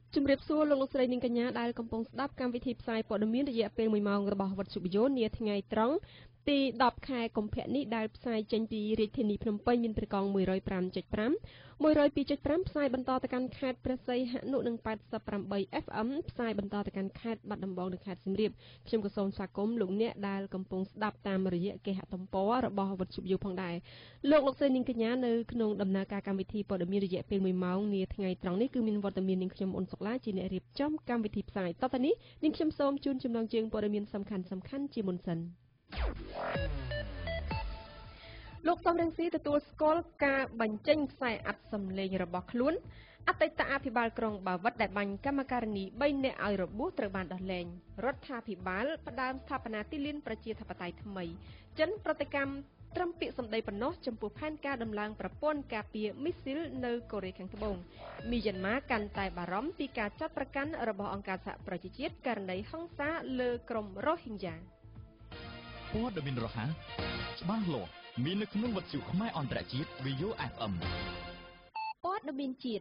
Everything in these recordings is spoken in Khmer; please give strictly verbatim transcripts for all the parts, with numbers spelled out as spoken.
ជំរាបសួរលោកលោកស្រីនាងកញ្ញាដែលកំពុងស្ដាប់កម្មវិធីផ្សាយព័ត៌មានរយៈពេលមួយម៉ោងរបស់វិទ្យុវិយោនាថ្ងៃត្រង់ទីដប់ខែកុម្ភៈនេះដែលផ្សាយចេញពីរាជធានីភ្នំពេញមានប្រកង មួយរយប្រាំចុចប្រាំ មួយរយពីរចុចប្រាំ ផ្សាយបន្តទៅកាន់ខេត្តព្រះសីហនុនិង ប៉ែតសិបប្រាំបី អេฟ អឹម ផ្សាយបន្តទៅកាន់ខេត្តបាត់ដំបងនិងខេត្តសៀមរាបខ្ញុំក៏សូមស្វាគមន៍លោកអ្នកដែលកំពុងស្ដាប់តាមរយៈគេហទំព័ររបស់វិទ្យុវិយោផងដែរលោកលោកស្រីនាងកញ្ញានៅក្នុងដំណើរការកម្មវិធីព័ត៌មានរយៈពេលមួយម៉ោងនាថ្ងៃត្រង់នេះគឺមានវត្តមាននាងខ្ញុំអ៊ុនសុកឡាជាអ្នករៀបចំកម្មវិធីផ្សាយតទៅនេះនាងខ្ញុំសូមជូនចំណងជើងព័ត៌មានសំខាន់សំខាន់ជាមុនសិនលោកសំរងស៊ីទទួលស្គាល់ការបញ្ចេញខ្សែអត្ថសម្លេងរបស់ខ្លួនអតីតអភិបាលក្រុងបាវិតដែលបាញ់កម្មការនីបីនាក់ឲ្យរបួសត្រូវបានដោះលែងរដ្ឋាភិបាលផ្ដើមស្ថាបនាទីលានប្រជាធិបតេយ្យថ្មីចិនប្រតិកម្មត្រឹមពាក្យសម្ដីប៉ុណ្ណោះចំពោះផែនការដំឡើងប្រព័ន្ធការពារមីស៊ីលនៅកូរ៉េខាងត្បូងមីយ៉ាន់ម៉ាកាន់តែបារម្ភពីការចាប់ប្រកាន់របស់អង្គការសហប្រជាជាតិករណីហិង្សាលើក្រុមរ៉ូហីងយ៉ាព័ត៌មានរហ័សច្បាស់លាស់មាននៅក្នុងវិទ្យុខ្មែរអន្តរជាតិ វី អូ អេฟ អឹមព័ត៌មានជាតិ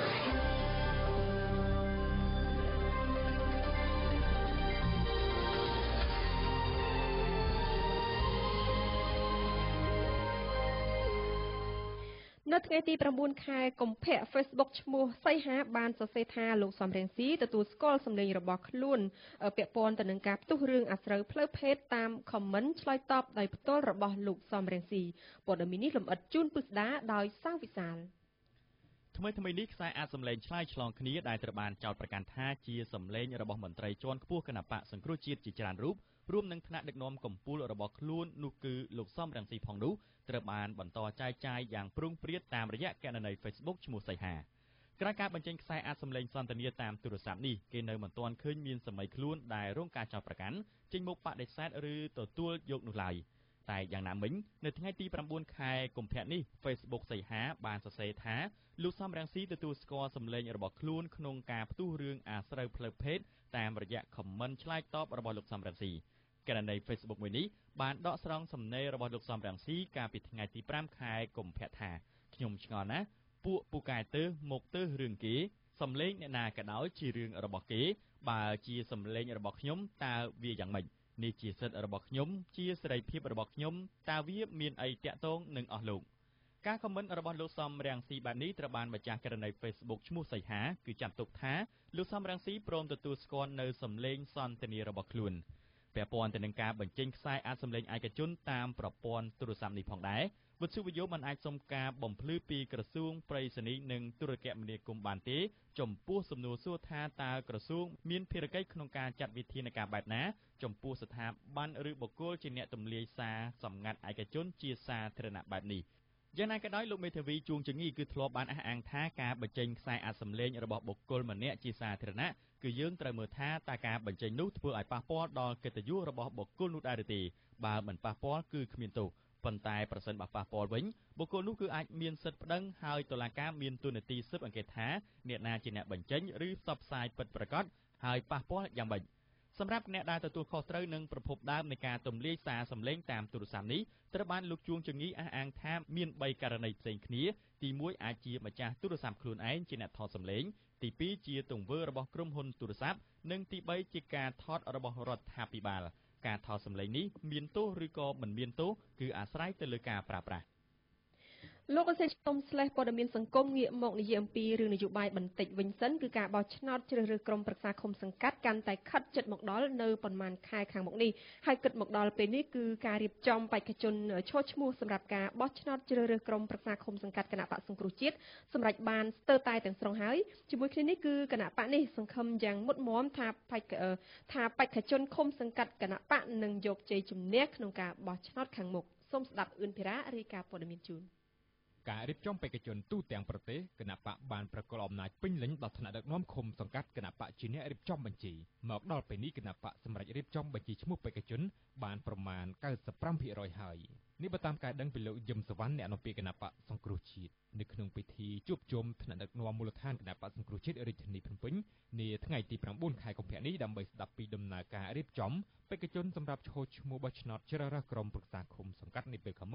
នៅថ្ងៃទីប្រាំបួនខែកុម្ភៈ Facebook ឈ្មោះសីហាបានសរសេរថាលោកសំរងស៊ីទទួលស្គាល់សម្លេងរបស់ខ្លួនពាក់ព័ន្ធទៅនឹងការផ្ទុះរឿងអាស្រូវផ្លូវភេទតាម comment ឆ្លើយតបដោយផ្ទាល់របស់លោកសំរងស៊ីព័ត៌មាននេះលម្អិតជូនពិស្ដាដោយសាវិសាលថ្មីថ្មីនេះខ្សែអាចសម្លេងឆ្លើយឆ្លងគ្នាដែលត្រូវបានចោទប្រកាន់ថាជាសម្លេងរបស់មន្ត្រីជាន់ខ្ពស់គណបកសង្គ្រោះជាតិជាច្រើនរូបរួមនឹងថ្នាក់ដឹកនាំកម្ពុជារបស់ខ្លួននោះគឺលោកសំរងស៊ីផងនោះត្រូវបានបន្តចែកចាយយ៉ាងព្រោងព្រាតតាមរយៈគណនី Facebook ឈ្មោះសីហាក្រោយការបញ្ចេញខ្សែអាចសម្លេងសន្ទនាតាមទូរស័ព្ទនេះគេនៅមិនទាន់ឃើញមានសម័យខ្លួនដែលរងការចោទប្រកាន់ចេញមុខបដិសេធឬទទួលយកនោះឡើយតែយ៉ាងណាមិញនៅថ្ងៃទីប្រាំបួនខែកុម្ភៈនេះ Facebook សីហាបានសរសេរថាលោកសំរងស៊ីទទួលស្គាល់សម្លេងរបស់ខ្លួនក្នុងការផ្ទុះរឿងអាស្រូវផ្លូវភេទតាមរយៈ comment ឆ្លើយតបរបស់លោកសំរងស៊ីគណនី Facebook មួយនេះបានដកស្រង់សំណេររបស់លោកសំរងស៊ីកាលពីថ្ងៃទីប្រាំខែកុម្ភៈថាខ្ញុំឆ្ងល់ណាស់ពួកពូកែទើសមកទើសរឿងគេសំលេងអ្នកណាក៏ដោយជារឿងរបស់គេបើជាសំលេងរបស់ខ្ញុំតើវាយ៉ាងម៉េចនេះជាសិទ្ធិរបស់ខ្ញុំជាសេរីភាពរបស់ខ្ញុំតើវាមានអីតាក់ទងនឹងអស់លោកការខមមិនរបស់លោកសំរងស៊ីបែបនេះត្រូវបានម្ចាស់ករណី Facebook ឈ្មោះសីហាគឺចាត់ទុកថាលោកសំរងស៊ីព្រមទទួលស្គាល់នៅសំលេងសន្ទនារបស់ខ្លួនពាក់ព័ន្ធទៅនឹងការបញ្ចេញខ្សែអាចសម្លេងឯកជនតាមប្រព័ន្ធទូរស័ព្ទនេះផងដែរវិទ្យុវិយោមិនអាចសុំការបំភ្លឺពីក្រសួងប្រៃសណីនិងទូរគមនាគមន៍បានទេចំពោះសំណួរសួរថាតើក្រសួងមានភារកិច្ចក្នុងការចាត់វិធានការបែបណាចំពោះស្ថាប័នឬបុគ្គលជាអ្នកទម្លាយសារសម្ងាត់ឯកជនជាសាធារណៈបែបនេះយ៉ាងណាក៏ដោយលោកមេធាវីជួងជងីគឺធ្លាប់បានអះអាងថាការបញ្ចេញខ្សែអាចសម្លេងរបស់បុគ្គលម្នាក់ជាសាធារណៈគឺយើងត្រូវមើលថាតើការបញ្ចេញនោះធ្វើឲ្យប៉ះពាល់ដល់កិត្តិយសរបស់បុគ្គលនោះដែរឬទេបើមិនប៉ះពាល់គឺគ្មានទោសប៉ុន្តែប្រសិនបើប៉ះពាល់វិញបុគ្គលនោះគឺអាចមានសិទ្ធិប្តឹងហើយតុលាការមានទូនាទីស៊ើបអង្កេតថាអ្នកណាជាអ្នកបញ្ចេញឬផ្សព្វផ្សាយពិតប្រាកដហើយប៉ះពាល់យ៉ាងម៉េចសម្រាប់អ្នកដែលទទួលខុសត្រូវនឹងប្រភពដើមនៃការទម្លាយសារសម្លេងតាមទូរស័ព្ទនេះត្រូវបានលោកជួងជងីអះអាងថាមានបីករណីផ្សេងគ្នាទីមួយអាចជាម្ចាស់ទូរស័ព្ទខ្លួនឯងជាអ្នកថតសម្លេងទីពីរជាទង្វើរបស់ក្រុមហ៊ុនទូរស័ព្ទនិងទីបីជាការថតរបស់រដ្ឋាភិបាលការថតសម្លេងនេះមានទោសឬក៏មិនមានទោសគឺអាស្រ័យទៅលើការប្រើប្រាស់លោកអសេចតុំស្លេះព័ត៌មានសង្គមងាកមកនិយាយអំពីរឿងនយោបាយបន្តិចវិញសិនគឺការបោះឆ្នោតជ្រើសរើសក្រុមប្រឹក្សាឃុំសង្កាត់កាន់តែខិតជិតមកដល់នៅប្រមាណខែខាងមុខនេះហើយគិតមកដល់ពេលនេះគឺការរៀបចំបេក្ខជនឈរឈ្មោះសម្រាប់ការបោះឆ្នោតជ្រើសរើសក្រុមប្រឹក្សាឃុំសង្កាត់គណៈបកសង្គ្រោះជាតិសម្រាប់បានស្ទើរតែទាំងស្រុងហើយជាមួយគ្នានេះគឺគណៈបកនេះសង្ឃឹមយ៉ាងមុតមមថាបេក្ខថាបេក្ខជនឃុំសង្កាត់គណៈបកនឹងយកជ័យជំនះក្នុងការបោះឆ្នោតខាងមុខសូមស្ដាប់អឿនភិរារាយការណ៍ព័ត៌មានជូនការរៀបចំបេក្ខជនទូទាំងប្រទេសគណៈបកបានប្រកល់អំណាចពេញលេញដល់ថ្នាក់ដឹកនាំឃុំសង្កាត់គណៈបកជាអ្នករៀបចំបញ្ជីមកដល់ពេលនេះគណៈបកសម្រាប់រៀបចំបញ្ជីឈ្មោះបេក្ខជនបានប្រមាណ កៅសិបប្រាំភាគរយ ហើយនេះបើតាមការដឹងពីលោកយឹមសវណ្ណអ្នកនាំពាក្យគណៈបកសង្គ្រោះជាតិនៅក្នុងពិធីជួបជុំថ្នាក់ដឹកនាំមូលដ្ឋានគណៈបកសង្គ្រោះជាតិរាជធានីភ្នំពេញនាថ្ងៃទីប្រាំបួនខែកុម្ភៈនេះដើម្បីស្ដាប់ពីដំណើរការរៀបចំបេក្ខជនសម្រាប់ឈរឈ្មោះបោះឆ្នោតជ្រើសរើសក្រុមប្រឹក្សាឃុំសង្កាត់នាពេលខាងមុខ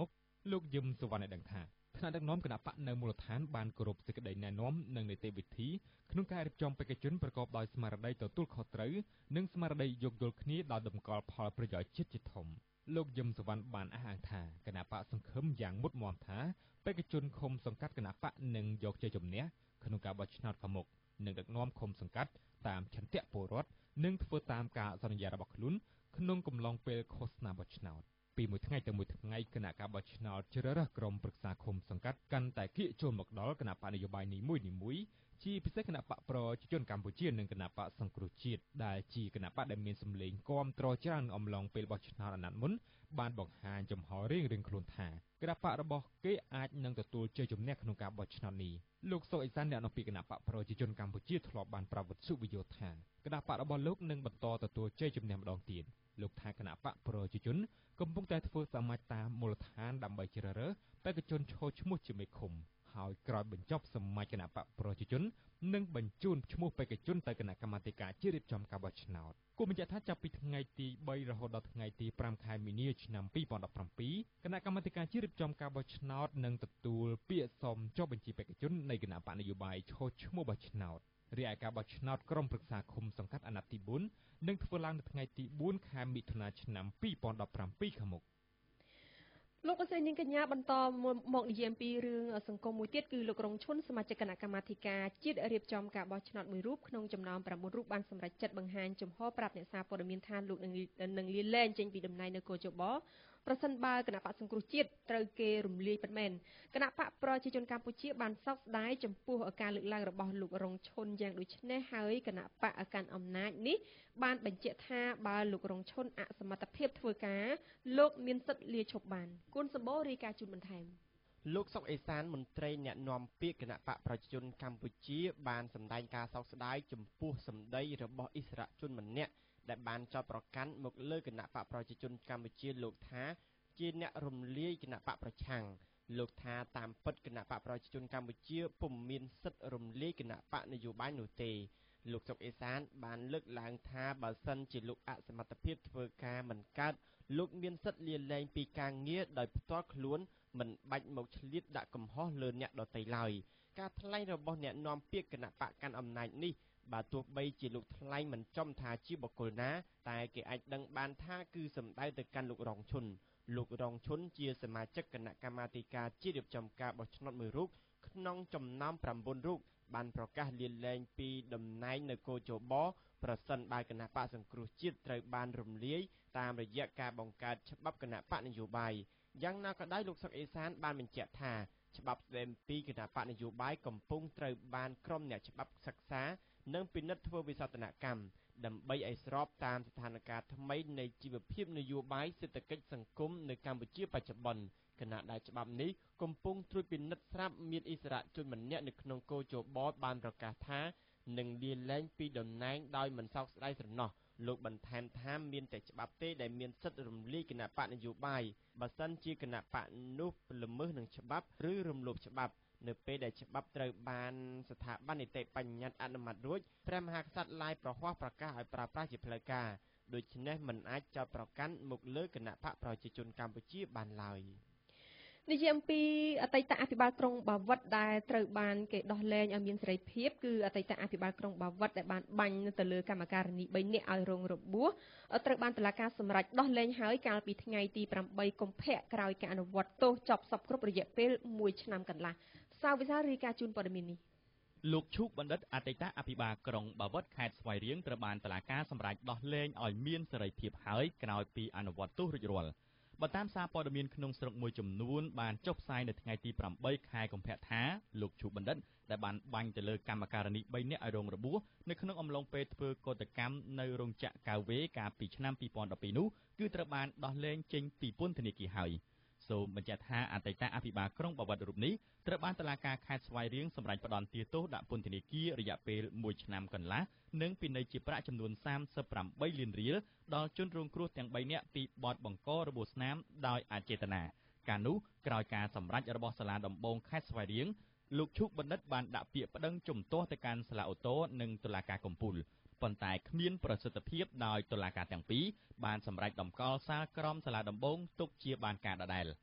លោកយឹមសុវណ្ណឲ្យដឹងថាថ្នាក់ដឹកនាំគណៈបកនៅមូលដ្ឋានបានគោរពសេចក្តីណែនាំនិងនីតិវិធីក្នុងការរៀបចំបេក្ខជនប្រកបដោយស្មារតីទទួលខុសត្រូវនិងស្មារតីយោគយល់គ្នាដោយតម្កល់ផលប្រយោជន៍ជាតិជាធំលោកយឹមសុវណ្ណបានអះអាងថាគណៈបកសង្ឃឹមយ៉ាងមុតមាំថាបេក្ខជនឃុំសង្កាត់គណៈបកនឹងយកជ័យជំនះក្នុងការបោះឆ្នោតខាងមុខនិងដឹកនាំឃុំសង្កាត់តាមឆន្ទៈពលរដ្ឋនិងធ្វើតាមការសន្យារបស់ខ្លួនក្នុងកំឡុងពេលឃោសនាបោះឆ្នោតពីមួយថ្ងៃទៅមួយថ្ងៃគណៈការបោះឆ្នោតជ្រើសរើសក្រុមប្រឹក្សាឃុំសង្កាត់កាន់តែគៀកចូលមកដល់គណៈបកនយោបាយនីមួយៗជាពិសេសគណៈបកប្រជាជនកម្ពុជានិងគណៈបកសង្គ្រោះជាតិដែលជាគណៈបកដែលមានសម្លេងគាំទ្រច្រើនអំឡុងពេលបោះឆ្នោតអាណត្តិមុនបានបង្ហាញចំហរៀងៗខ្លួនថាគណៈបករបស់គេអាចនឹងទទួលជ័យជំនះក្នុងការបោះឆ្នោតនេះលោកសុកអេសានអ្នកនាំពាក្យគណៈបកប្រជាជនកម្ពុជាធ្លាប់បានប្រាប់វិទ្យុវិទ្យុថាគណៈបករបស់លោកនឹងបន្តទទួលជ័យជំនះម្ដងទៀតលោកថាគណៈបកប្រជាជនកំពុងតែធ្វើសមាជតាមមូលដ្ឋានដើម្បីជ្រើសរើសបេក្ខជនឈរឈ្មោះជាមេឃុំហើយក្រោយបញ្ចប់សមាជគណៈបកប្រជាជននឹងបញ្ជូនឈ្មោះបេក្ខជនទៅគណៈកម្មាធិការជាតិរៀបចំការបោះឆ្នោតគូបញ្ជាក់ថាចាប់ពីថ្ងៃទីបីរហូតដល់ថ្ងៃទីប្រាំខែមីនាឆ្នាំពីរពាន់ដប់ប្រាំពីរគណៈកម្មាធិការជាតិរៀបចំការបោះឆ្នោតនឹងទទួលពាក្យសុំចុះបញ្ជីបេក្ខជននៃគណៈបកនយោបាយឈរឈ្មោះបោះឆ្នោតរីឯការបោះឆ្នោតក្រុមប្រឹក្សាឃុំសង្កាត់អាណត្តិទីបួននឹងធ្វើឡើងនៅថ្ងៃទីបួនខែមិថុនាឆ្នាំពីរពាន់ដប់ប្រាំពីរខាងមុខលោកអសេនាងកញ្ញាបន្តមកនិយាយអំពីរឿងសង្គមមួយទៀតគឺលោករងឈុនសមាជិកគណៈកម្មាធិការជាតិរៀបចំការបោះឆ្នោតមួយរូបក្នុងចំណោមប្រាំបួនរូបបានសម្រេចចិត្តបង្ហាញចំហប្រាប់អ្នកសារព័ត៌មានថាលោកនឹងលាលែងចេញពីតំណែងនៅកោជបប្រសិនបើគណៈបកសង្គ្រោះជាតិត្រូវគេរំលាយពិតមែនគណៈបកប្រជាជនកម្ពុជាបានសោកស្ដាយចំពោះការលើកឡើងរបស់លោករងឈុនយ៉ាងដូចនេះហើយគណៈបកកាន់អំណាចនេះបានបញ្ជាក់ថាបើលោករងឈុនអសមត្ថភាពធ្វើការលោកមានសិទ្ធិលាឈប់បានគូនសម្បូររាយការណ៍ជូនបន្ថែមលោកសុកអេសានមន្ត្រីអ្នកនាំពាក្យគណៈបកប្រជាជនកម្ពុជាបានសម្ដែងការសោកស្ដាយចំពោះសម្ដីរបស់អិសរាជជនម្នាក់ដែលបានចោទប្រកាន់មកលើគណៈបកប្រជាជនកម្ពុជាលោកថាជាអ្នករំលាយគណៈបកប្រឆាំងលោកថាតាមពិតគណៈបកប្រជាជនកម្ពុជាពុំមានសិទ្ធិរំលាយគណៈបកនយោបាយនោះទេលោកសុកអេសានបានលើកឡើងថាបើសិនជាលោកអសមត្ថភាពធ្វើការមិនកើតលោកមានសិទ្ធិលាលែងពីការងារដោយផ្ទាល់ខ្លួនមិនបាច់មកឆ្លៀតដាក់កំហុសលើអ្នកដទៃឡើយការថ្លែងរបស់អ្នកនាំពាក្យគណៈបកកាន់អំណាចនេះបើទោះបីជាលោកថ្លែងមិនចំថាជាបុគ្គលណាតែគេអាចដឹងបានថាគឺសំដៅទៅកាន់លោករងឈុនលោករងឈុនជាសមាជិកគណៈកម្មាធិការជាតិរៀបចំការបោះឆ្នោតមួយរូបក្នុងចំណោមប្រាំបួនរូបបានប្រកាសលាលែងពីតំណែងនៅកោជបប្រសិនបើគណៈបកសង្គ្រោះជាតិត្រូវបានរំលាយតាមរយៈការបង្កើតច្បាប់គណៈបកនយោបាយយ៉ាងណាក៏ដោយលោកសុកអេសានបានបញ្ជាក់ថាច្បាប់ស្តីពីគណៈបកនយោបាយកំពុងត្រូវបានក្រុមអ្នកច្បាប់សិក្សានិងពិនិត្យធ្វើវិសោធនកម្មដើម្បីឲ្យស្របតាមស្ថានភាពថ្មីនៃជីវភាពនយោបាយសេដ្ឋកិច្ចសង្គមនៅកម្ពុជាបច្ចុប្បន្នគណៈដែលច្បាប់នេះកំពុងត្រួតពិនិត្យស្រាប់មានអិសរាជជនម្នាក់នៅក្នុងកោជបបានប្រកាសថានឹងលាលែងពីតំណែងដោយមិនសោកស្ដាយស្រណោះលោកបន្ថែមថាមានតែច្បាប់ទេដែលមានសិទ្ធិរំលាយគណៈបកនយោបាយបើសិនជាគណៈបកនោះល្មើសនឹងច្បាប់ឬរំលោភច្បាប់នៅពេលដែលច្បាប់ត្រូវបានស្ថាប័ននីតិបញ្ញត្តិអនុម័តរួចព្រះមហាក្សត្រឡាយប្រហ័សប្រកាសឲ្យប្រើប្រាស់ជាផ្លូវការដូច្នេះមិនអាចចោទប្រកាន់មកលើគណៈបកប្រជាជនកម្ពុជាបានឡើយនិយាយអំពីអតីតអភិបាលក្រុងបាវិតដែលត្រូវបានគេដោះលែងឲ្យមានសេរីភាពគឺអតីតអភិបាលក្រុងបាវិតដែលបានបាញ់ទៅលើកម្មការិនីបីនាក់ឲ្យរងរបួសត្រូវបានតុលាការសម្រេចដោះលែងហើយកាលពីថ្ងៃទីប្រាំបីកុម្ភៈក្រោយការអនុវត្តទោសចប់សពគ្រប់រយៈពេលមួយឆ្នាំកន្លះសាវវិសាលរាយការណ៍ជូនព័ត៌មាននេះលោកឈូកបណ្ឌិតអតីតអភិបាលក្រុងបាវិតខេត្តស្វាយរៀងត្រូវបានតុលាការសម្រេចដោះលែងឲ្យមានសេរីភាពហើយក្រោយពីអនុវត្តទោសរួចរាល់បើតាមសារព័ត៌មានក្នុងស្រុកមួយចំនួនបានចុះផ្សាយនៅថ្ងៃទីប្រាំបីខែកុម្ភៈថាលោកឈូកបណ្ឌិតដែលបានបាញ់ទៅលើកម្មការិនីបីនាក់ឲ្យរងរបួសនៅក្នុងអំឡុងពេលធ្វើកោតកម្មនៅរោងចក្រកាវេកាលពីឆ្នាំពីរពាន់ដប់ពីរនោះគឺត្រូវបានដោះលែងចេញពីពន្ធនាគារហើយសូមបញ្ជាក់ថាអតីតអភិបាលក្រុងបាវិតរូបនេះត្រូវបានតុលាការខេត្តស្វាយរៀងសម្រេចផ្តន្ទាទោសដាក់ពន្ធនាគាររយៈពេលមួយឆ្នាំកន្លះនិងពិន័យជាប្រាក់ចំនួនសាមសិបប្រាំបីលានរៀលដល់ជនរងគ្រោះទាំងបីនាក់ពីបទបង្ករបួសស្នាមដោយអចេតនាកាលនោះក្រោយការសម្រេចរបស់សាលាដំបងខេត្តស្វាយរៀងលោកឈូកបណ្ឌិតបានដាក់ពាក្យប្តឹងជំទាស់ទៅកាន់សាលាឧទ្ធរណ៍និងតុលាការកំពូលប៉ុន្តែគ្មានប្រសិទ្ធភាពដោយតុលាការទាំងពីរបានសម្រេចតម្កល់សាលក្រមសាលាដំបងទុកជាបានការដដែល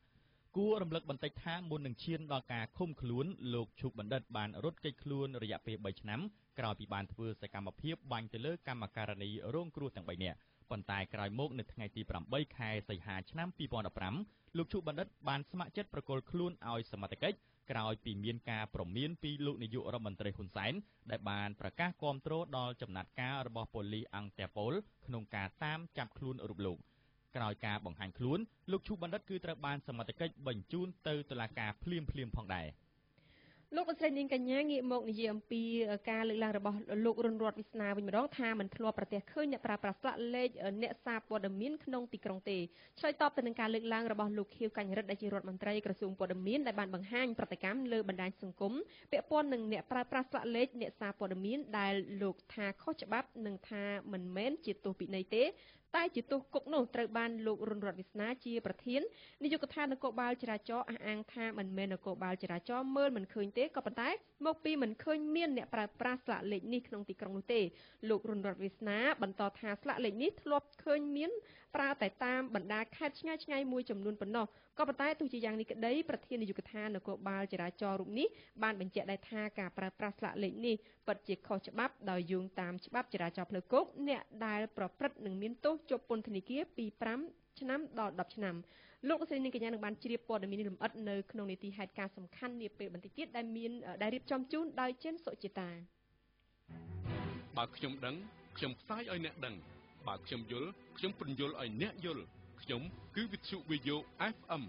គួររំលឹកបន្តិចថាមុននឹងឈានដល់ការឃុំខ្លួនលោកឈុកបណ្ឌិតបានរត់គេចខ្លួនរយៈពេលបីឆ្នាំក្រោយពីបានធ្វើសកម្មភាពបាញ់ទៅលើកម្មការិនីរងគ្រោះទាំងបីនាក់ប៉ុន្តែក្រោយមកនៅថ្ងៃទីប្រាំបីខែសីហាឆ្នាំពីរពាន់ដប់ប្រាំលោកឈុកបណ្ឌិតបានស្ម័គ្រចិត្តប្រគល់ខ្លួនឲ្យសមត្ថកិច្ចក្រោយពីមានការព្រមានពីលោកនាយករដ្ឋមន្ត្រីហ៊ុនសែនដែលបានប្រកាសគាំទ្រដល់ចំណាត់ការរបស់ប៉ូលីសអង្គតាប៉ូលក្នុងការតាមចាប់ខ្លួនរូបលោកក្រោយការបង្ហាញខ្លួនលោកឈុកបណ្ឌិតគឺត្រូវបានសមត្ថកិច្ចបញ្ជូនទៅតុលាការភ្លាមភ្លាមផងដែរលោកលោកស្រីនាងកញ្ញាងាកមកនិយាយអំពីការលើកឡើងរបស់លោករុនរតវិស្នាវិញម្ដងថាមិនធ្លាប់ប្រទះឃើញអ្នកប្រើប្រាស់ស្លាកលេខអ្នកសារព័ត៌មានក្នុងទីក្រុងទេឆ្លើយតបទៅនឹងការលើកឡើងរបស់លោកខៀវកញ្ញរិទ្ធដែលជារដ្ឋមន្ត្រីក្រសួងព័ត៌មានដែលបានបង្ហាញប្រតិកម្មលើបណ្ដាញសង្គមពាក់ព័ន្ធនឹងអ្នកប្រើប្រាស់ស្លាកលេខអ្នកសារព័ត៌មានដែលលោកថាខុសច្បាប់និងថាមិនមែនជាទោសពិន័យទេតែជាទោសគុកនោះត្រូវបានលោករុនរតវិស្នាជាប្រធាននាយកដ្ឋាននគរបាលចរាចរណ៍អះអាងថាមិនមែននគរបាលចរាចរណ៍មើលមិនឃើញទេក៏ប៉ុន្តែមកពីមិនឃើញមានអ្នកប្រើប្រាស់ស្លាកលេខនេះក្នុងទីក្រុងនោះទេលោករុនរតវិស្នាបន្តថាស្លាកលេខនេះធ្លាប់ឃើញមានប្រើតែតាមបណ្ដាខេត្តឆ្ងាយឆ្ងាយមួយចំនួនប៉ុណ្ណោះក៏ប៉ុន្តែទោះជាយ៉ាងនេះក្តីប្រធាននាយកដ្ឋាននគរបាលចរាចរណ៍រូបនេះបានបញ្ជាក់ដែរថាការប្រើប្រាស់ស្លាកលេខនេះពិតជាខុសច្បាប់ដោយយោងតាមច្បាប់ចរាចរណ៍ផ្លូវគោកអ្នកដែលប្រព្រឹត្តនឹងមានទោសជាប់ពន្ធនាគារពីប្រាំឆ្នាំដល់ដប់ឆ្នាំលោកលោកស្រីនាងកញ្ញានឹងបានជ្រាបព័ត៌មាននេះលម្អិតនៅក្នុងនីតិហេតុការណ៍សំខាន់នាពេលបន្តិចទៀតដែលមានដែលរៀបចំជូនដោយចិនសុជាតាបើខ្ញុំដឹងខ្ញុំផ្សាយឲ្យអ្នកដឹងបើខ្ញុំយល់ខ្ញុំពន្យល់ឲ្យអ្នកយល់ខ្ញុំគឺវិទ្យុ វីយ៉ូ អេฟ អេម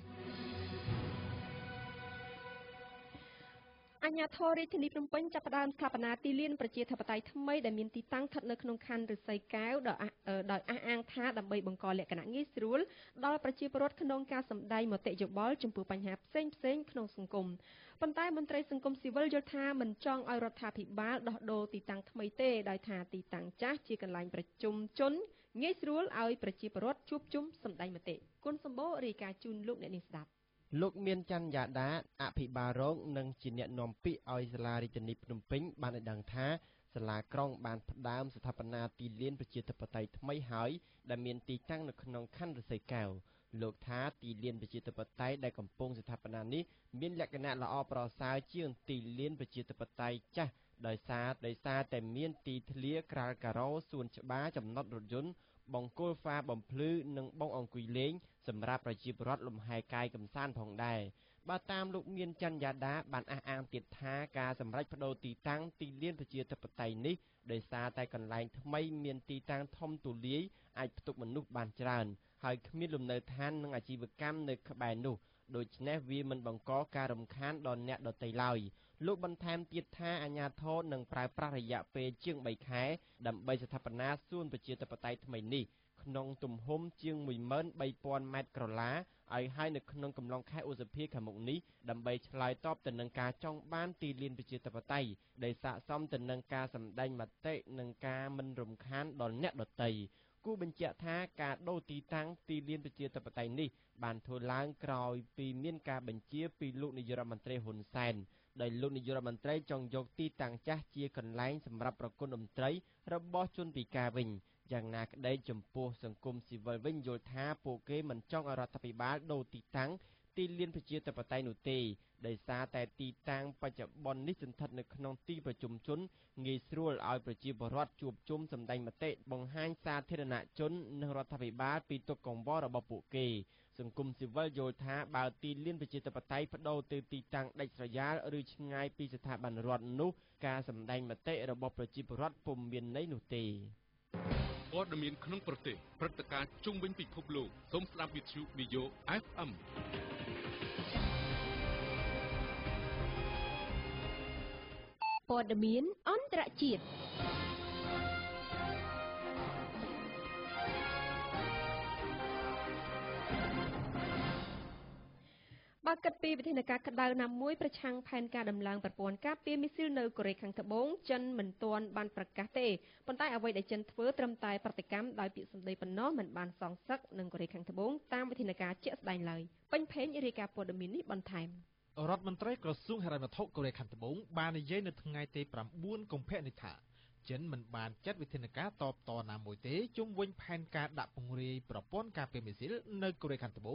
អាជ្ញាធររាជធានីភ្នំពេញចាប់ផ្ដើមស្ថាបនាទីលានប្រជាធិបតេយ្យថ្មីដែលមានទីតាំងស្ថិតនៅក្នុងខណ្ឌឫស្សីកែវដោយដោយអះអាងថាដើម្បីបង្កលក្ខណៈងាយស្រួលដល់ប្រជាពលរដ្ឋក្នុងការសម្ដែងមតិយោបល់ចំពោះបញ្ហាផ្សេងផ្សេងក្នុងសង្គមប៉ុន្តែមន្ត្រីសង្គមស៊ីវិលយល់ថាមិនចង់ឲ្យរដ្ឋាភិបាលដោះដូរទីតាំងថ្មីទេដោយថាទីតាំងចាស់ជាកន្លែងប្រជុំជនងាយស្រួលឲ្យប្រជាពលរដ្ឋជួបជុំសម្ដែងមតិគុណសម្បូររាយការណ៍ជូនលោកអ្នកនាងស្ដាប់លោកមានច័ន្ទយ៉ាដាអភិបាលរងនិងជាអ្នកនាំពាក្យឲ្យសាលារាជធានីភ្នំពេញបានឲ្យដឹងថាសាលាក្រុងបានផ្ដើមស្ថាបនាទីលានប្រជាធិបតេយ្យថ្មីហើយដែលមានទីតាំងនៅក្នុងខណ្ឌឫស្សីកែវលោកថាទីលានប្រជាធិបតេយ្យដែលកំពុងស្ថាបនានេះមានលក្ខណៈល្អប្រសើរជាងទីលានប្រជាធិបតេយ្យចាស់ដោយសារដោយសារតែមានទីធ្លាក្រាលការ៉ូសួនច្បារចំណតរថយន្តបង្គោលហ្វាបំភ្លឺនិងបងអង្គុយលេងសម្រាប់ប្រជាពលរដ្ឋលំហែកាយកម្សាន្តផងដែរបើតាមលោកមានច័ន្ទយ៉ាដាបានអះអាងទៀតថាការសម្រេចបដូរទីតាំងទីលានប្រជាធិបតេយ្យនេះដោយសារតែកន្លែងថ្មីមានទីតាំងធំទូលាយអាចផ្ទុកមនុស្សបានច្រើនហើយគ្មានលំនៅឋាននិងអាជីវកម្មនៅក្បែរនោះដូច្នេះវាមិនបង្កការរំខានដល់អ្នកដទៃឡើយលោកបន្ថែមទៀតថាអាជ្ញាធរនឹងប្រើប្រាស់រយៈពេលជាងបីខែដើម្បីស្ថាបនាសួនប្រជាធិបតេយ្យថ្មីនេះក្នុងទំហំជាង មួយម៉ឺនបីពាន់ម៉ែត្រក្រឡាឲ្យហើយនៅក្នុងកំឡុងខែឧសភាខាងមុខនេះដើម្បីឆ្លើយតបទៅនឹងការចង់បានទីលានប្រជាធិបតេយ្យដែលស័ក្តិសមទៅនឹងការសម្ដែងមតិនិងការមិនរំខានដល់អ្នកដទៃគូបញ្ជាក់ថាការដូរទីតាំងទីលានប្រជាធិបតេយ្យនេះបានធ្វើឡើងក្រោយពីមានការបញ្ជាពីលោកនាយករដ្ឋមន្ត្រីហ៊ុនសែនដោយលោកនាយករដ្ឋមន្ត្រីចង់យកទីតាំងចាស់ជាកន្លែងសម្រាប់ប្រគំតន្ត្រីរបស់ជនពិការវិញយ៉ាងណាក្តីចំពោះសង្គមស៊ីវិលវិញយល់ថាពួកគេមិនចង់ឲ្យរដ្ឋាភិបាលដូរទីតាំងទីលានប្រជាធិបតេយ្យនោះទេដោយសារតែទីតាំងបច្ចុប្បន្ននេះស្ថិតនៅក្នុងទីប្រជុំជនងាយស្រួលឲ្យប្រជាពលរដ្ឋជួបជុំសម្ដែងមតិបង្ហាញសាធារណជននិងរដ្ឋាភិបាលពីទុក្ខកង្វល់របស់ពួកគេសង្គមស៊ីវិលយល់ថាបើទីលានប្រជាធិបតេយ្យបដូរទៅទីតាំងដាច់ស្រយាលឬឆ្ងាយពីស្ថាប័នរដ្ឋនោះការសម្ដែងមតិរបស់ប្រជាពលរដ្ឋពុំមានន័យនោះទេព័ត៌មានក្នុងប្រទេសព្រឹត្តិការណ៍ជុំវិញពិភពលោកសូមស្ដាប់វិទ្យុ វីយ៉ូ អេฟ អេមព័ត៌មានអន្តរជាតិបើគិតពីវិធានការក្តៅណាមួយប្រឆាំងផែនការដំឡើងប្រព័ន្ធការពារមីស៊ីលនៅកូរ៉េខាងត្បូងចិនមិនទាន់បានប្រកាសទេប៉ុន្តែអ្វីដែលចិនធ្វើត្រឹមតែប្រតិកម្មដោយពាក្យសម្ដីប៉ុណ្ណោះមិនបានសងសឹកនឹងកូរ៉េខាងត្បូងតាមវិធានការជាក់ស្ដែងឡើយពេញភេងរាយការណ៍ព័ត៌មាននេះបន្ថែមរដ្ឋមន្ត្រីក្រសួងហិរញ្ញវត្ថុកូរ៉េខាងត្បូងបាននិយាយនៅថ្ងៃទីប្រាំបួនកុម្ភៈនេះថាចិនមិនបានចាត់វិធានការតបតណាមួយទេជុំវិញផែនការដាក់ពង្រាយប្រព័ន្ធការពារមីស៊ីលនៅកូរ៉េខាងត្បូង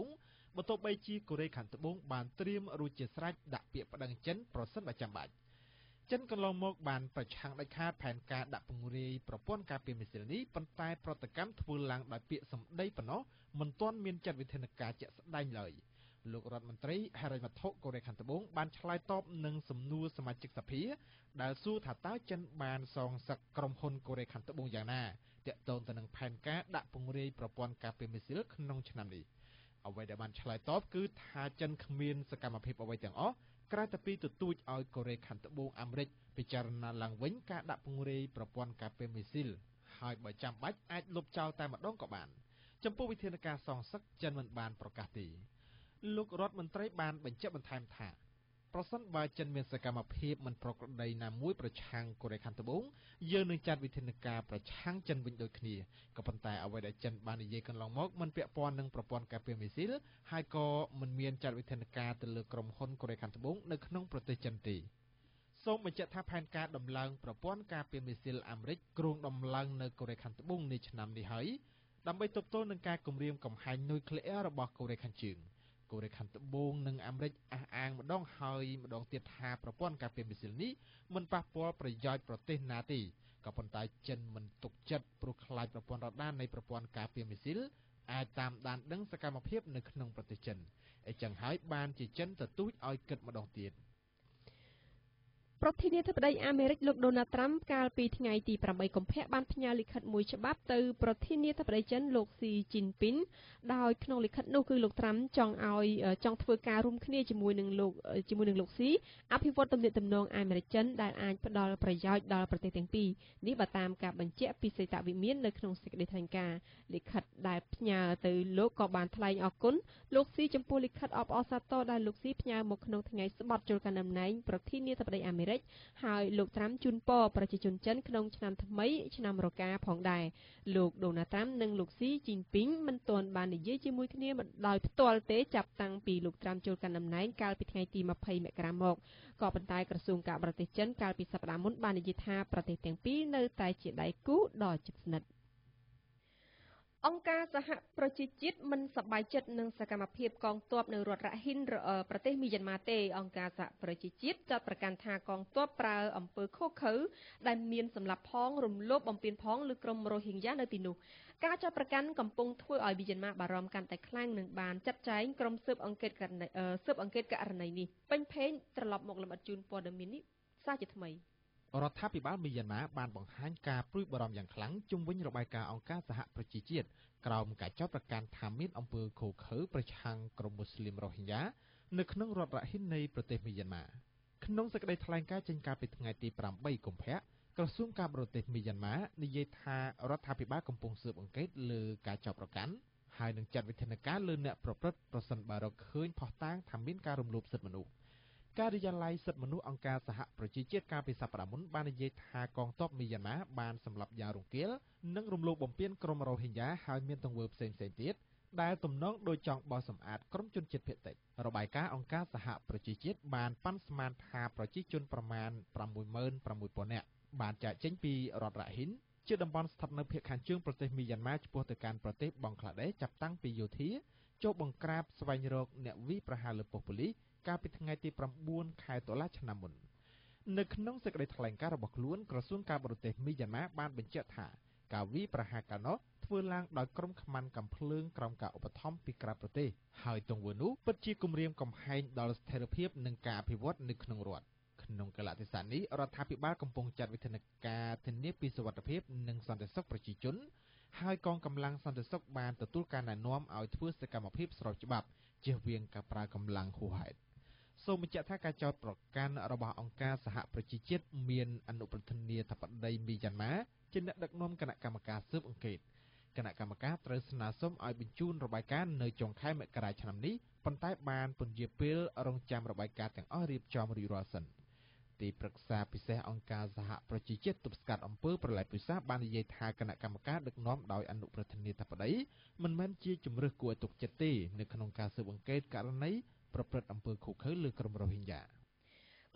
បន្ទាប់បីជាកូរ៉េខាងត្បូងបានត្រៀមរួចជាស្រេចដាក់ពាក្យប្តឹងចិនប្រសិនបើចាំបាច់ចិនកន្លងមកបានប្រឆាំងដាច់ខាតផែនការដាក់ពង្រាយប្រព័ន្ធការពារមីស៊ីលនេះប៉ុន្តែប្រតិកម្មធ្វើឡើងដោយពាក្យសម្ដីប៉ុណ្ណោះមិនទាន់មានចាត់វិធានការជាក់ស្ដែងឡើយលោករដ្ឋមន្ត្រីហិរញ្ញវត្ថុកូរ៉េខាងត្បូងបានឆ្លើយតបនឹងសំណួរសមាជិកសភាដែលសួរថាតើចិនបានសងសឹកក្រុមហ៊ុនកូរ៉េខាងត្បូងយ៉ាងណាទាក់ទងទៅនឹងផែនការដាក់ពង្រាយប្រព័ន្ធការពារមីស៊ីលក្នុងឆ្នាំនេះអ្វីដែលបានឆ្លើយតបគឺថាចិនគ្មានសកម្មភាពអ្វីទាំងអស់ក្រៅតែពីទទូចឲ្យកូរ៉េខាងត្បូងអាមេរិកពិចារណាឡើងវិញការដាក់ពង្រាយប្រព័ន្ធការពារមីស៊ីលហើយបើចាំបាច់អាចលុបចោលតែម្ដងក៏បានចំពោះវិធានការសងសឹកចិនមិនបានប្រកាសទេលោករដ្ឋមន្ត្រីបានបញ្ជាក់បន្ថែមថាប្រសិនបើចិនមានសកម្មភាពមិនប្រក្រតីណាមួយប្រឆាំងកូរ៉េខាងត្បូងយើងនឹងចាត់វិធានការប្រឆាំងចិនវិញដូចគ្នាក៏ប៉ុន្តែអ្វីដែលចិនបាននិយាយកន្លងមកមិនពាក់ព័ន្ធនឹងប្រព័ន្ធការពារមីស៊ីលហើយក៏មិនមានចាត់វិធានការទៅលើក្រុមហ៊ុនកូរ៉េខាងត្បូងនៅក្នុងប្រទេសចិនទេសូមបញ្ជាក់ថាផែនការដំឡើងប្រព័ន្ធការពារមីស៊ីលអាមេរិកគ្រោងដំឡើងនៅកូរ៉េខាងត្បូងនាឆ្នាំនេះហើយដើម្បីទប់ទល់នឹងការគំរាមកំហែងនុយក្លេអ៊ែររបស់កូរ៉េខាងជើងកូរ៉េខាងត្បូងនិងអាមេរិកអះអាងម្ដងហើយម្ដងទៀតថាប្រព័ន្ធការពារមីស៊ីលនេះមិនប៉ះពាល់ប្រយោជន៍ប្រទេសណាទេក៏ប៉ុន្តែចិនមិនទុកចិត្តព្រោះខ្លាចប្រព័ន្ធរ៉ាដានៃប្រព័ន្ធការពារមីស៊ីលអាចតាមដានដឹងសកម្មភាពនៅក្នុងប្រទេសចិនអញ្ចឹងហើយបានជាចិនទទូចឲ្យគិតម្ដងទៀតប្រធានាធិបតីអាមេរិកលោកដូណាល់ត្រាំកាលពីថ្ងៃទីប្រាំបីកុម្ភៈបានផ្ញើលិខិតមួយច្បាប់ទៅប្រធានាធិបតីចិនលោកស៊ីជីនពីនដោយក្នុងលិខិតនោះគឺលោកត្រាំចង់ឲ្យចង់ធ្វើការរួមគ្នាជាមួយនឹងលោកជាមួយនឹងលោកស៊ីអភិវឌ្ឍទំនាក់ទំនងអាមេរិកចិនដែលអាចផ្ដល់ប្រយោជន៍ដល់ប្រទេសទាំងពីរនេះបើតាមការបញ្ជាក់ពីសេតវិមាននៅក្នុងសេចក្តីថ្លែងការណ៍លិខិតដែលផ្ញើទៅលោកក៏បានថ្លែងអរគុណលោកស៊ីចំពោះលិខិតអបអរសាទរដែលលោកស៊ីផ្ញើមកក្នុងថ្ងៃស្បត់ចូលកាន់តំណែងប្រធានាធិបតីអាមេរិកហើយលោកត្រាំជូនពរប្រជាជនចិនក្នុងឆ្នាំថ្មីឆ្នាំរកាផងដែរលោកដូណាល់ត្រាំនិងលោកស៊ីជីនពីងមិនទាន់បាននិយាយជាមួយគ្នាដោយផ្ទាល់ទេចាប់តាំងពីលោកត្រាំចូលកាន់តំណែងកាលពីថ្ងៃទីម្ភៃមករាមកក៏ប៉ុន្តែក្រសួងការបរទេសចិនកាលពីសប្តាហ៍មុនបាននិយាយថាប្រទេសទាំងពីរនៅតែជាដៃគូដ៏ជិតស្និទ្ធអង្គការសហប្រជាជាតិមិនសប្បាយចិត្តនឹងសកម្មភាពកងទ័ពនៅរដ្ឋរ៉ាហ៊ីនប្រទេសមីយ៉ាន់ម៉ាទេអង្គការសហប្រជាជាតិចាត់ប្រកាសថាកងទ័ពប្រើអំពើឃោរឃៅដែលមានសម្លាប់ផងរំលោភបំពានផងលើក្រុមរ៉ូហីងយ៉ានៅទីនោះការចាត់ប្រកាសកំពុងធ្វើឲ្យមីយ៉ាន់ម៉ាបារម្ភកាន់តែខ្លាំងនឹងបានចាត់ចែងក្រុមស៊ើបអង្កេតករណីស៊ើបអង្កេតករណីនេះពេញភេងត្រឡប់មកលម្អិតជូនព័ត៌មាននេះសារជាថ្មីរដ្ឋាភិបាលមីយ៉ាន់ម៉ាបានបង្ហាញការព្រួយបារម្ភយ៉ាងខ្លាំងជុំវិញរបាយការណ៍អង្គការសហប្រជាជាតិក្រោមការចោទប្រកាន់ថាមានអំពើឃោរឃៅប្រឆាំងក្រុមមូស្លីមរ៉ូហីងយ៉ានៅក្នុងរដ្ឋរ៉ាហ៊ីននៃប្រទេសមីយ៉ាន់ម៉ាក្នុងសេចក្តីថ្លែងការណ៍ចេញកាលពីថ្ងៃទីប្រាំបីកុម្ភៈក្រសួងការបរទេសមីយ៉ាន់ម៉ានិយាយថារដ្ឋាភិបាលកំពុងស៊ើបអង្កេតលើការចោទប្រកាន់ហើយនឹងចាត់វិធានការលើអ្នកប្រព្រឹត្តប្រសិនបើរកឃើញភស្តុតាងថាមានការរំលោភសិទ្ធិមនុស្សការិយាល័យសិទ្ធិមនុស្សអង្គការសហប្រជាជាតិកាលពីសប្តាហ៍មុនបាននិយាយថាកងទ័ពមីយ៉ាន់ម៉ាបានសម្លាប់យ៉ាងរង្គាលនិងរំលោភបំពានក្រុមរ៉ូហីងយ៉ាហើយមានទង្វើផ្សេងៗទៀតដែលទំនងដូចចង់បោះសម្អាតក្រុមជនជាតិភាគតិចរបាយការណ៍អង្គការសហប្រជាជាតិបានប៉ាន់ស្មានថាប្រជាជនប្រមាណប្រាំមួយម៉ឺនប្រាំមួយពាន់នាក់បានចាកចេញពីរដ្ឋរ៉ាហ៊ីនជាតំបន់ស្ថិតនៅភាគខាងជើងប្រទេសមីយ៉ាន់ម៉ាឆ្ពោះទៅកាន់ប្រទេសបង់ក្លាដេសចាប់តាំងពីយោធាចូលបង្ក្រាបស្វែងរកអ្នកវាយប្រហារលើប៉ុស្តិ៍ប៉ូលីសកាលពីថ្ងៃទីប្រាំបួនខែតុលាឆ្នាំមុននៅក្នុងសេចក្តីថ្លែងការណ៍របស់ខ្លួនក្រសួងការបរទេសមីយ៉ាន់ម៉ាបានបញ្ជាក់ថាការវាយប្រហារកាលនោះធ្វើឡើងដោយក្រុមខ្មាំងកាំភ្លើងក្រោមការឧបត្ថម្ភពីក្រៅប្រទេសហើយទង្វើនោះពិតជាគំរាមកំហែងដល់ស្ថិរភាពនិងការអភិវឌ្ឍនៅក្នុងរដ្ឋក្នុងកលៈទេសៈនេះរដ្ឋាភិបាលកំពុងចាត់វិធានការធានាពីសុវត្ថិភាពនិងសន្តិសុខប្រជាជនហើយកងកម្លាំងសន្តិសុខបានទទួលការណែនាំឲ្យធ្វើសកម្មភាពស្របច្បាប់ជៀសវាងការប្រើកម្លាំងហួសហេតុសូមបញ្ជាក់ថាការចោទប្រកាន់របស់អង្គការសហប្រជាជាតិមានអនុប្រធានាធិបតីមីយ៉ាន់ម៉ាជាអ្នកដឹកនាំគណៈកម្មការស៊ើបអង្កេតគណៈកម្មការត្រូវស្នើសុំឲ្យបញ្ជូនរបាយការណ៍នៅចុងខែមករាឆ្នាំនេះប៉ុន្តែបានពន្យាពេលរងចាំរបាយការណ៍ទាំងអស់រៀបចំរួចរាល់សិនទីប្រឹក្សាពិសេសអង្គការសហប្រជាជាតិទប់ស្កាត់អំពើប្រល័យពូជសាសន៍បាននិយាយថាគណៈកម្មការដឹកនាំដោយអនុប្រធានាធិបតីមិនមែនជាជំរើសគួរឲ្យទុកចិត្តទេនៅក្នុងការស៊ើបអង្កេតករណីប្រព្រឹត្តអំពើឃោរឃៅលើក្រុមរ៉ូហីងយ៉ាប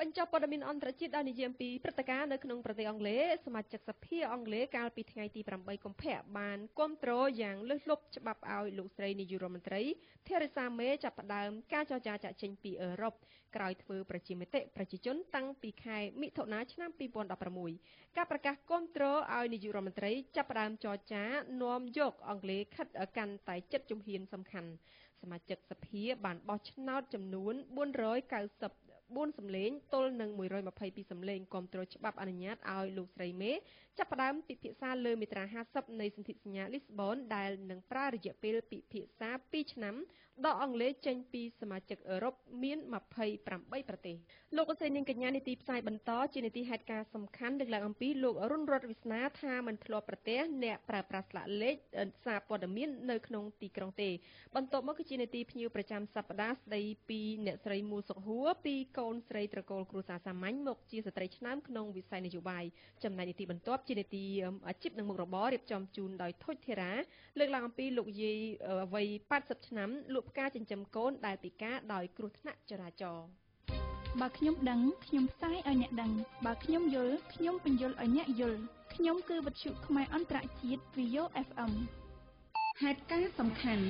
បញ្ចប់ព័ត៌មានអន្តរជាតិដោយនិយាយអំពីព្រឹត្តិការណ៍នៅក្នុងប្រទេសអង់គ្លេសសមាជិកសភាអង់គ្លេសកាលពីថ្ងៃទីប្រាំបីកុម្ភៈបានគាំទ្រយ៉ាងលើសលប់ច្បាប់ឲ្យលោកស្រីនាយករដ្ឋមន្ត្រី Theresa May ចាប់ផ្ដើមការចរចាចាកចេញពីអឺរ៉ុបក្រោយធ្វើប្រជាមតិប្រជាជនតាំងពីខែមិថុនាឆ្នាំពីរពាន់ដប់ប្រាំមួយ ការប្រកាសគាំទ្រឲ្យនាយករដ្ឋមន្ត្រីចាប់ផ្ដើមចរចានាំយកអង់គ្លេសខិតកាន់តែជិតជំហានសំខាន់សមាជិកសភាបានបោះឆ្នោតចំនួនបួនរយកៅសិបបួនសម្លេងទល់នឹងមួយរយម្ភៃពីរសម្លេងគាំទ្រច្បាប់អនុញ្ញាតឲ្យលោកស្រីមេចាប់ផ្ដើមពិភាក្សាលើមាត្រាហាសិបនៃសន្ធិសញ្ញាលីស្បូនដែលនឹងប្រើរយៈពេលពិភាក្សាពីរឆ្នាំដកអង់គ្លេសចេញពីសមាជិកអឺរ៉ុបមានម្ភៃប្រាំបីប្រទេសលោកស្រីនាងកញ្ញានីតិផ្សាយបន្តជានីតិហេតុការណ៍សំខាន់លើកឡើងអំពីលោករុនរតន៍វាសនាថាមិនធ្លាប់ប្រទះអ្នកប្រើប្រាស់ស្លាកលេខសារព័ត៌មាននៅក្នុងទីក្រុងទេបន្ទាប់មកគឺជានីតិភ្ញៀវប្រចាំសប្តាហ៍ស្ដីពីអ្នកស្រីមូសុខហួរពីកូនស្រីត្រកូលគ្រួសារសាមញ្ញមកជាស្ត្រីឆ្នើមក្នុងវិស័យនយោបាយចំណែកនីតិបន្ទាប់ជានីតិអាជីពនិងមុខរបររៀបចំជូនដោយថុចធីរ៉ាលើកឡើងអំពីលោកយាយវ័យប៉ាត់សិបឆ្នាំលក់ផ្កាចិញ្ចឹមកូនដែលពិការដោយគ្រោះថ្នាក់ចរាចរណ៍បើខ្ញុំដឹងខ្ញុំផ្សាយឲ្យអ្នកដឹងបើខ្ញុំយល់ខ្ញុំបញ្យល់ឲ្យអ្នកយល់ខ្ញុំគឺវិទ្យុខ្មែរអន្តរជាតិ វី អូ អេហ្វ អេម ហេតុការណ៍សំខាន់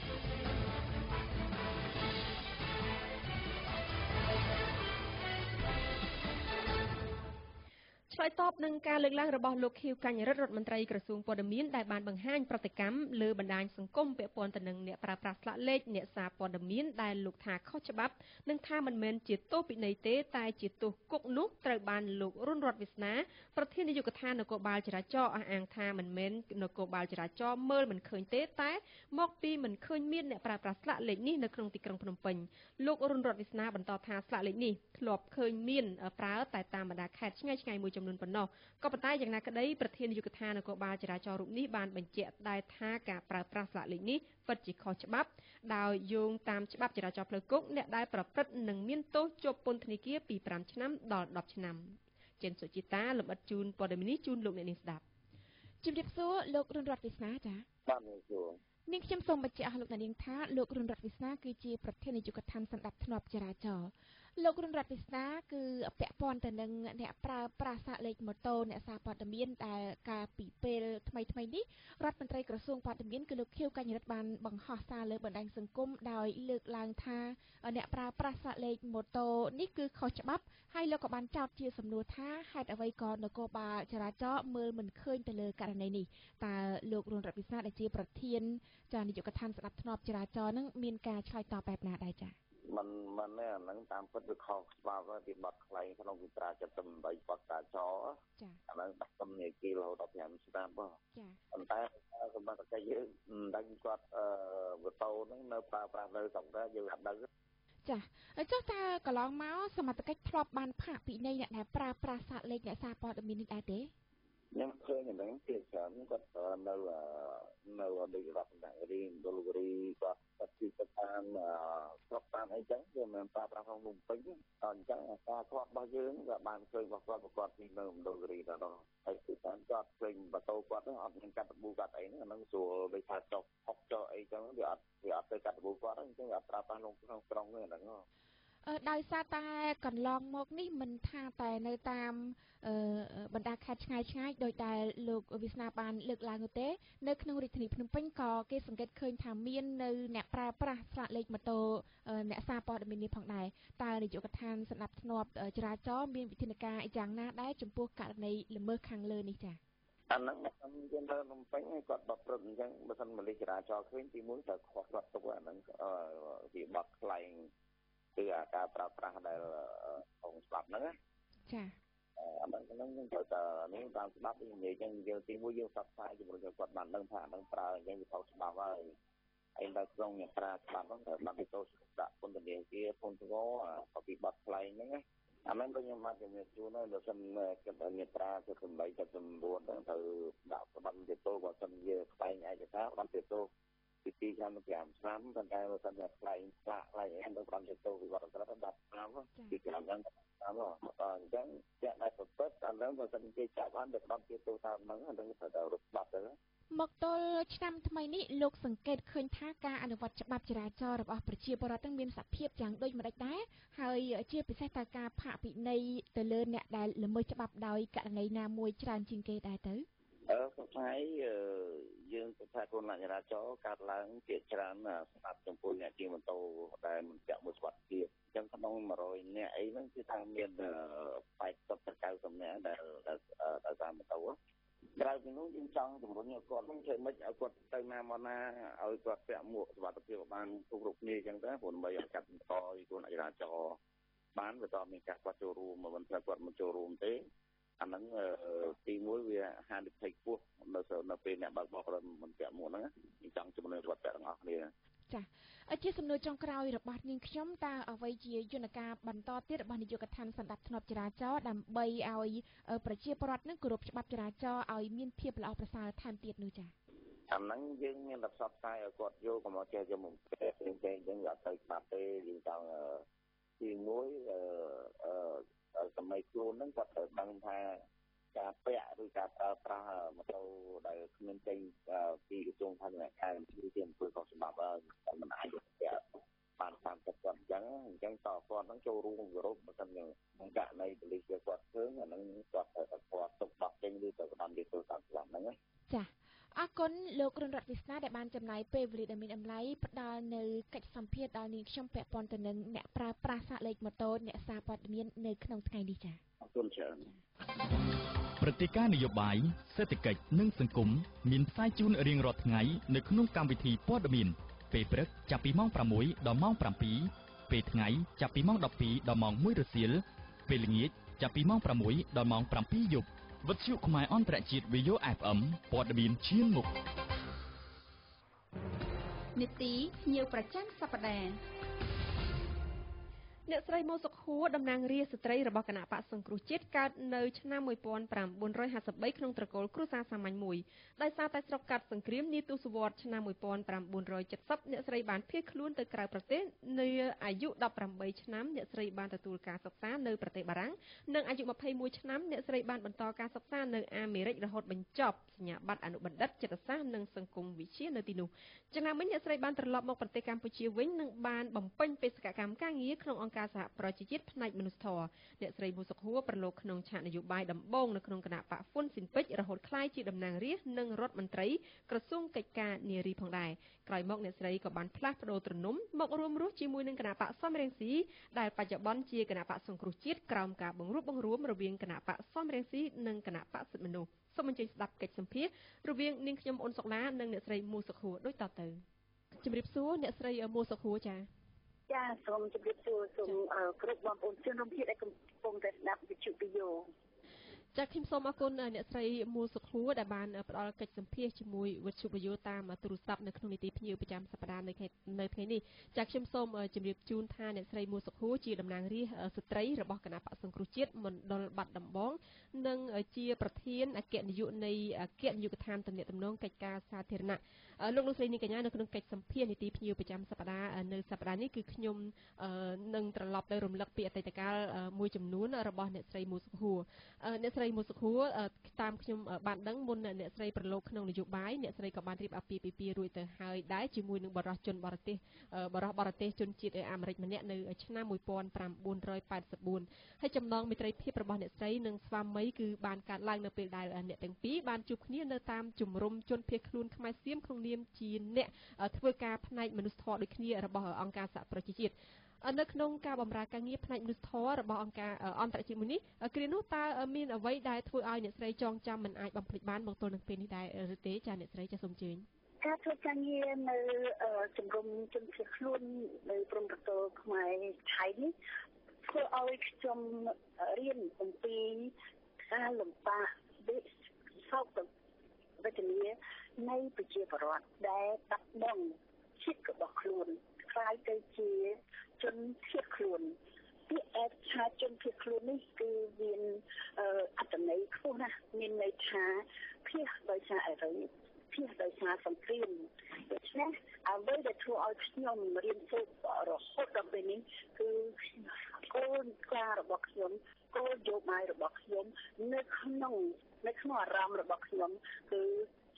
ឆ្លើយតបនឹងការលើកឡើងរបស់លោកខៀវកញ្ញរិទ្ធរដ្ឋមន្ត្រីក្រសួងព័ត៌មានដែលបានបង្ហាញប្រតិកម្មលើបណ្ដាញសង្គមពាក់ព័ន្ធទៅនឹងអ្នកប្រើប្រាស់ស្លាកលេខអ្នកសារព័ត៌មានដែលលោកថាខុសច្បាប់និងថាមិនមែនជាទោសពិន័យទេតែជាទោសគុកនោះត្រូវបានលោករុនរតន៍វាសនាប្រធាននាយកដ្ឋាននគរបាលចរាចរណ៍អះអាងថាមិនមែននគរបាលចរាចរណ៍មើលមិនឃើញទេតែមកពីមិនឃើញមានអ្នកប្រើប្រាស់ស្លាកលេខនេះនៅក្នុងទីក្រុងភ្នំពេញលោករុនរតន៍វាសនាបន្តថាស្លាកលេខនេះធ្លាប់ឃើញមានប្រើតែតាមបណ្ដាខេត្តឆ្ងាយឆ្ងាយមួយចំនួនប៉ុណ្ណោះក៏ប៉ុន្តែយ៉ាងណាក្តីប្រធាននាយកដ្ឋាននគរបាលចរាចរណ៍រូបនេះបានបញ្ជាក់ដែរថាការប្រើប្រាស់ស្លាកលេខនេះពិតជាខុសច្បាប់ដោយយោងតាមច្បាប់ចរាចរណ៍ផ្លូវគោកអ្នកដែលប្រព្រឹត្តនឹងមានទោសជាប់ពន្ធនាគារពីប្រាំឆ្នាំដល់ដប់ឆ្នាំចេនសុជីតាលំអិតជូនព័ត៌មាននេះជូនលោកអ្នកនាងស្ដាប់ជំរាបសួរលោករុនរតន៍វាសនាចា៎បាទជំរាបសួរនាងខ្ញុំសូមបញ្ជាក់ឲ្យលោកអ្នកនាងថាលោករុនរតន៍វាសនាគឺជាប្រធាននាយកដ្ឋានសម្ដាប់ធ្នាប់ចរាចរណ៍លោករុនរតន៍វាសនាគឺពាក់ព័ន្ធទៅនឹងអ្នកប្រើប្រាស់សាកលេខម៉ូតូអ្នកសារព័ត៌មានដែលកាលពីពេលថ្មីថ្មីនេះរដ្ឋមន្ត្រីក្រសួងព័ត៌មានគឺលោកខៀវកញ្ញរិទ្ធបានបង្ហោះសារលើបណ្ដាញសង្គមដោយលើកឡើងថាអ្នកប្រើប្រាស់សាកលេខម៉ូតូនេះគឺខុសច្បាប់ហើយលោកក៏បានចោទជាសំណួរថាហេតុអ្វីក៏នគរបាលចរាចរណ៍មើលមិនឃើញទៅលើករណីនេះតើលោករុនរតន៍វាសនាដែលជាប្រធានចានាយកដ្ឋានស្ដាប់ធ្នាប់ចរាចរណ៍នឹងមានការឆ្លើយតបបែបណាដែរចា៎មិនមិនទេអាហ្នឹងតាមពិតវាខុសច្បាប់ពីបទខ្លែងក្នុងវិត្រាចិត្តtámបទកាចោចាអាហ្នឹងដាក់ទំនាគាររហូតដល់ប្រាំឆ្នាំបងចាប៉ុន្តែសម្រាប់តែយើងមិនដឹងគាត់អឺម៉ូតូហ្នឹងនៅប្រើប្រាស់នៅស្រុកដែរយើងអត់ដឹងចាចុះតើកន្លងមកសមត្ថកិច្ចធ្លាប់បានផាកពិន័យអ្នកដែលប្រើប្រាស់សាកលេខអ្នកសារព័ត៌មាននេះដែរទេខ្ញុំឃើញអាហ្នឹងជាច្រើនគាត់នៅនៅដូចរដ្ឋបាលរីដុលរីគាត់គាត់ទីទៅតាមស្រុកតាមអីចឹងវាមិនប្រើប្រាស់ក្នុងភ្នំពេញអញ្ចឹងអាការខ្វះរបស់យើងក៏បានឃើញរបស់គាត់ប្រកបពីនៅដុលរីដែរដល់ហើយគឺតាមគាត់ឃើញម៉ូតូគាត់ហ្នឹងអត់មានកាត់តប៊ូកាត់អីហ្នឹងអាហ្នឹងស្រួលដូចថាចុកហុកចុកអីចឹងវាអត់វាអត់ទៅកាត់តប៊ូគាត់អញ្ចឹងវាអត់ប្រើប្រាស់ក្នុងក្នុងក្រុងទេអាហ្នឹងអឺដោយសារតែកន្លងមកនេះមិនថាតែនៅតាមអឺបណ្ដាខេត្តឆ្ងាយឆ្ងាយដោយដែលលោកវាសនាបានលើកឡើងនោះទេនៅក្នុងរាជធានីភ្នំពេញក៏គេសង្កេតឃើញថាមាននៅអ្នកប្រើប្រាស់ស្លាកលេខម៉ូតូអ្នកសារព័ត៌មាននេះផងដែរតើនាយកដ្ឋានស្ដាប់ធ្នាប់ចរាចរណ៍មានវិធានការយ៉ាងណាដែរចំពោះករណីល្មើសខាងលើនេះចា៎អាហ្នឹងខ្ញុំនិយាយទៅភ្នំពេញគាត់បត់ព្រឹកអញ្ចឹងបើសិនមកលេខចរាចរណ៍ឃើញទីមួយត្រូវខុសគាត់ទុកអាហ្នឹងវាបត់ខ្លែងគឺអាការប្រើប្រាស់ដែលក្នុងច្បាប់ហ្នឹងចាអាហ្នឹងហ្នឹងយើងត្រូវតែនេះតាមច្បាប់និយាយអញ្ចឹងយើងទីមួយយើងផ្សព្វផ្សាយជំរុញឲ្យគាត់បានដឹងថាអាហ្នឹងប្រើអញ្ចឹងវាខុសច្បាប់ហើយហើយនៅក្នុងអ្នកប្រើច្បាប់ហ្នឹងត្រូវបានទៅដាក់ពន្ធនាគារពន្ធវក៏ពីបត់ខ្លែងហ្នឹងណាអាហ្នឹងដូចខ្ញុំបានជំរាបជូនហើយបើសិនគិតឲ្យអ្នកប្រើទៅសម្ដីទៅសម្រួលទៅត្រូវដាក់ប័ណ្ណទៅបើសិនជាខ្លែងឯកសារប័ណ្ណទៅពីពីឆ្នាំទៅប្រាំឆ្នាំប៉ុន្តែបើសិនជាខ្លែងស្លាកខ្លែងអីទៅបានទៅវិវត្តទៅដល់ឆ្នាំពីឆ្នាំហ្នឹងតាមអញ្ចឹងចាក់តែប្រព្រឹត្តអាហ្នឹងបើសិនជាចាប់បានទៅដល់ជាទូតាមហ្នឹងអាហ្នឹងត្រូវតែរត់បាត់ទៅមកទល់ឆ្នាំថ្មីនេះលោកសង្កេតឃើញថាការអនុវត្តច្បាប់ចរាចរណ៍របស់ប្រជាពលរដ្ឋទាំងមានសភាពយ៉ាងដូចម្តេចដែរហើយជាពិសេសតើការផាកពិន័យទៅលើអ្នកដែលល្មើសច្បាប់ដោយករណីណាមួយច្រើនជាងគេដែរទៅអឺស្ថានយើងស្ថានភាពចរាចរណ៍កាត់ឡើងជាច្រើនស្ដាប់ចំពោះអ្នកជិះម៉ូតូដែលមិនពាក់មួកសុវត្ថិភាពអញ្ចឹងក្នុងone hundredនាក់អីហ្នឹងគឺថាមានeightyទៅninetyនាក់ដែលដែលតាមម៉ូតូក្រៅពីនោះយើងចង់ជំរុញឲ្យគាត់នឹងធ្វើម៉េចឲ្យគាត់ទៅណាមកណាឲ្យគាត់ពាក់មួកសុវត្ថិភាពបានគ្រប់រូបគ្នាអញ្ចឹងទៅព្រោះដើម្បីឲ្យកាត់បន្ថយគ្រោះចរាចរណ៍បានវាតមានការគាត់ចូលរួមមិនថាគាត់មិនចូលរួមទេអាហ្នឹងទីមួយវាហានិភ័យខ្ពស់នៅនៅពេលអ្នកបើកបរមិនពាក់មួកហ្នឹងយើងចង់ជំរុញគាត់ពាក់ទាំងអស់គ្នាចា៎ជាសំណួរចុងក្រោយរបស់នាងខ្ញុំតើអ្វីជាយន្តការបន្តទៀតរបស់នាយកដ្ឋានសណ្ដាប់ធ្នាប់ចរាចរណ៍ដើម្បីឲ្យប្រជាពលរដ្ឋនឹងគោរពច្បាប់ចរាចរណ៍ឲ្យមានភាពល្អប្រសើរថែមទៀតនោះចា៎អាហ្នឹងយើងមានតែផ្សព្វផ្សាយឲ្យគាត់យកកុំឲ្យចេះយកមកផ្សេងផ្សេងអញ្ចឹងវាអត់ទៅច្បាប់ទេយើងចង់ទីមួយអឺសម័យខ្លួនហ្នឹងគាត់ត្រូវដឹងថាការពាក់ឬការប្រើប្រាស់ម៉ូតូដែលគ្មានចេញពីក្រសួងផាសុខាគឺជាអំពើខុសច្បាប់ហើយមិនអាចពាក់បានតាមចិត្តគាត់អញ្ចឹងអញ្ចឹងតើគាត់នឹងចូលរួមគោរពបើមិនក្នុងករណីប៉ូលីសគេគាត់ឃើញអានឹងគាត់ត្រូវតែគាត់ទុកបោះចេញឬទៅបណ្ដំយកទៅតាមច្បាប់ហ្នឹងណាចាអរគុណលោករុនរតន៍វាសនាដែលបានចំណាយពេលវេលាដ៏មានតម្លៃផ្ដល់នៅកិច្ចសម្ភាសន៍ដល់នាងខ្ញុំពាក់ព័ន្ធទៅនឹងអ្នកប្រើប្រាស់សាកលេខម៉ូតូអ្នកសារព័ត៌មាននៅក្នុងថ្ងៃនេះចាអរគុណច្រើនព្រឹត្តិការណ៍នយោបាយសេដ្ឋកិច្ចនិងសង្គមមានផ្សាយជូនរៀងរាល់ថ្ងៃនៅក្នុងកម្មវិធីព័ត៌មានពេលព្រឹកចាប់ពីម៉ោងsixដល់ម៉ោងsevenពេលថ្ងៃចាប់ពីម៉ោងtwelveដល់ម៉ោងoneរសៀលពេលល្ងាចចាប់ពីម៉ោងsixដល់ម៉ោងsevenយប់វិទ្យុខ្មែរអន្តរជាតិ V A Y O เอฟ เอ็ม ព័ត៌មានឈានមុខនីតិភ្ញៀវប្រចាំសប្តាហ៍អ្នកស្រីម៉ូសុខហួរតំណាងរាស្ត្រស្ត្រីរបស់គណៈបក្សសង្គ្រោះជាតិកើតនៅឆ្នាំnineteen fifty-threeក្នុងត្រកូលគ្រួសារសាមញ្ញមួយដោយសារតែស្រុកកាត់សង្គ្រាមនាទសវត្សរ៍ឆ្នាំnineteen seventyអ្នកស្រីបានភៀសខ្លួនទៅក្រៅប្រទេសនៅអាយុeighteenឆ្នាំអ្នកស្រីបានទទួលការសិក្សានៅប្រទេសបារាំងនិងអាយុtwenty-oneឆ្នាំអ្នកស្រីបានបន្តការសិក្សានៅអាមេរិករហូតបញ្ចប់សញ្ញាបត្រអនុបណ្ឌិតចិត្តសាស្ត្រនិងសង្គមវិទ្យានៅទីនោះចំណែកវិញអ្នកស្រីបានត្រឡប់មកប្រទេសកម្ពុជាវិញនិងបានបំពេញបេសកកម្មការងារក្នុងអង្គការសហប្រជាជាតិផ្នែកមនុស្សធម៌អ្នកស្រីមូសុខហួរប្រឡូកក្នុងឆាកនយោបាយដំបូងនៅក្នុងគណៈបកហ្វុនស៊ិនពេជ្ររហូតក្លាយជាតំណាងរាស្ត្រនិងរដ្ឋមន្ត្រីក្រសួងកិច្ចការនារីផងដែរក្រោយមកអ្នកស្រីក៏បានផ្លាស់ប្ដូរទ្រនំមករួមរស់ជាមួយនឹងគណៈបកសំរងស៊ីដែលបច្ចុប្បន្នជាគណៈបកសង្គ្រោះជាតិក្រោមការបង្រួបបង្រួមរវាងគណៈបកសំរងស៊ីនិងគណៈបកសិទ្ធិមនុស្សសូមអញ្ជើញស្ដាប់កិច្ចសម្ភាសន៍រវាងនាងខ្ញុំអ៊ុនសុកឡានិងអ្នកស្រីមូសុខហួរដូចតទៅជម្រាបសួរអ្នកស្រីមូសុខហួរចាចាសូមជម្រាបសួរសូមគ្រប់បងប្អូនជនរួមជាតិដែលកំពុងតែស្ដាប់វិទ្យុ V A Y O ចាខ្ញុំសូមអរគុណអ្នកស្រីមូសុខហួរដែលបានផ្ដល់កិច្ចសម្ភាសជាមួយវិទ្យុ V A Y O តាមទូរស័ព្ទនៅក្នុងនីតិភ្ញៀវប្រចាំសប្តាហ៍នៅនៅថ្ងៃនេះចាខ្ញុំសូមជម្រាបជូនថាអ្នកស្រីមូសុខហួរជាតំណាងរាស្ត្រស្ត្រីរបស់គណៈបក្សសង្គ្រោះជាតិមណ្ឌលបាត់ដំបងនិងជាប្រធានអគ្គនាយកនៃអគ្គនាយកដ្ឋានទំនាក់ទំនងកិច្ចការសាធារណៈលោកលោកស្រីនាងកញ្ញានៅក្នុងកិច្ចសម្ភាសន៍នីតិភ្ញៀវប្រចាំសប្តាហ៍នៅសប្តាហ៍នេះគឺខ្ញុំនឹងត្រឡប់ទៅរំលឹកពីអតីតកាលមួយចំនួនរបស់អ្នកស្រីមូសុខហួរអ្នកស្រីមូសុខហួរតាមខ្ញុំបានដឹងមុនអ្នកស្រីប្រឡូកក្នុងនយោបាយអ្នកស្រីក៏បានរៀបអាពាហ៍ពិពាហ៍រួចទៅហើយដែរជាមួយនឹងបរិសុជនបរទេសបរិសុបរទេសជនជាតិអាមេរិកម្នាក់នៅឆ្នាំnineteen eighty-fourហើយចំណងមិត្តភាពរបស់អ្នកស្រីនិងស្វាមីគឺបានកើតឡើងនៅពេលដែលអ្នកទាំងពីរបានជួបគ្នានៅតាមជំរំជនភៀសខ្លួនខ្មែរសៀមក្នុងនាមជាអ្នកធ្វើការផ្នែកមនុស្សធម៌ដូចគ្នារបស់អង្គការសហប្រជាជាតិនៅក្នុងការបម្រើការងារផ្នែកមនុស្សធម៌របស់អង្គការអន្តរជាតិមួយនេះគ្រានោះតើមានអ្វីដែលធ្វើឲ្យអ្នកស្រីចងចាំមិនអាចបំភ្លេចបានមកទល់នឹងពេលនេះដែរឬទេចាអ្នកស្រីចាសូមជើញការធ្វើការងារនៅជំរំជនភៀសខ្លួននៅព្រំប្រទល់ខ្មែរថៃនេះធ្វើឲ្យខ្ញុំរៀនអំពីការលំបាកវិសោកវេទនានៃប្រជាពលរដ្ឋដែលបាត់បង់ជាតិរបស់ខ្លួនខ្លាយទៅជាជនភៀសខ្លួនពាក្យអេថាជនភៀសខ្លួននេះគឺមានអត្ថន័យខ្ពស់ណាស់មានន័យថាភៀសដោយសារអរិយភៀសដោយសារសង្គ្រាមដូច្នេះអ្វីដែលធ្វើឲ្យខ្ញុំរៀនសូត្ររហូតដល់ពេលនេះគឺគោលការណ៍របស់ខ្ញុំគោលនយោបាយរបស់ខ្ញុំនៅក្នុងនៅក្នុងអារម្មណ៍របស់ខ្ញុំគឺ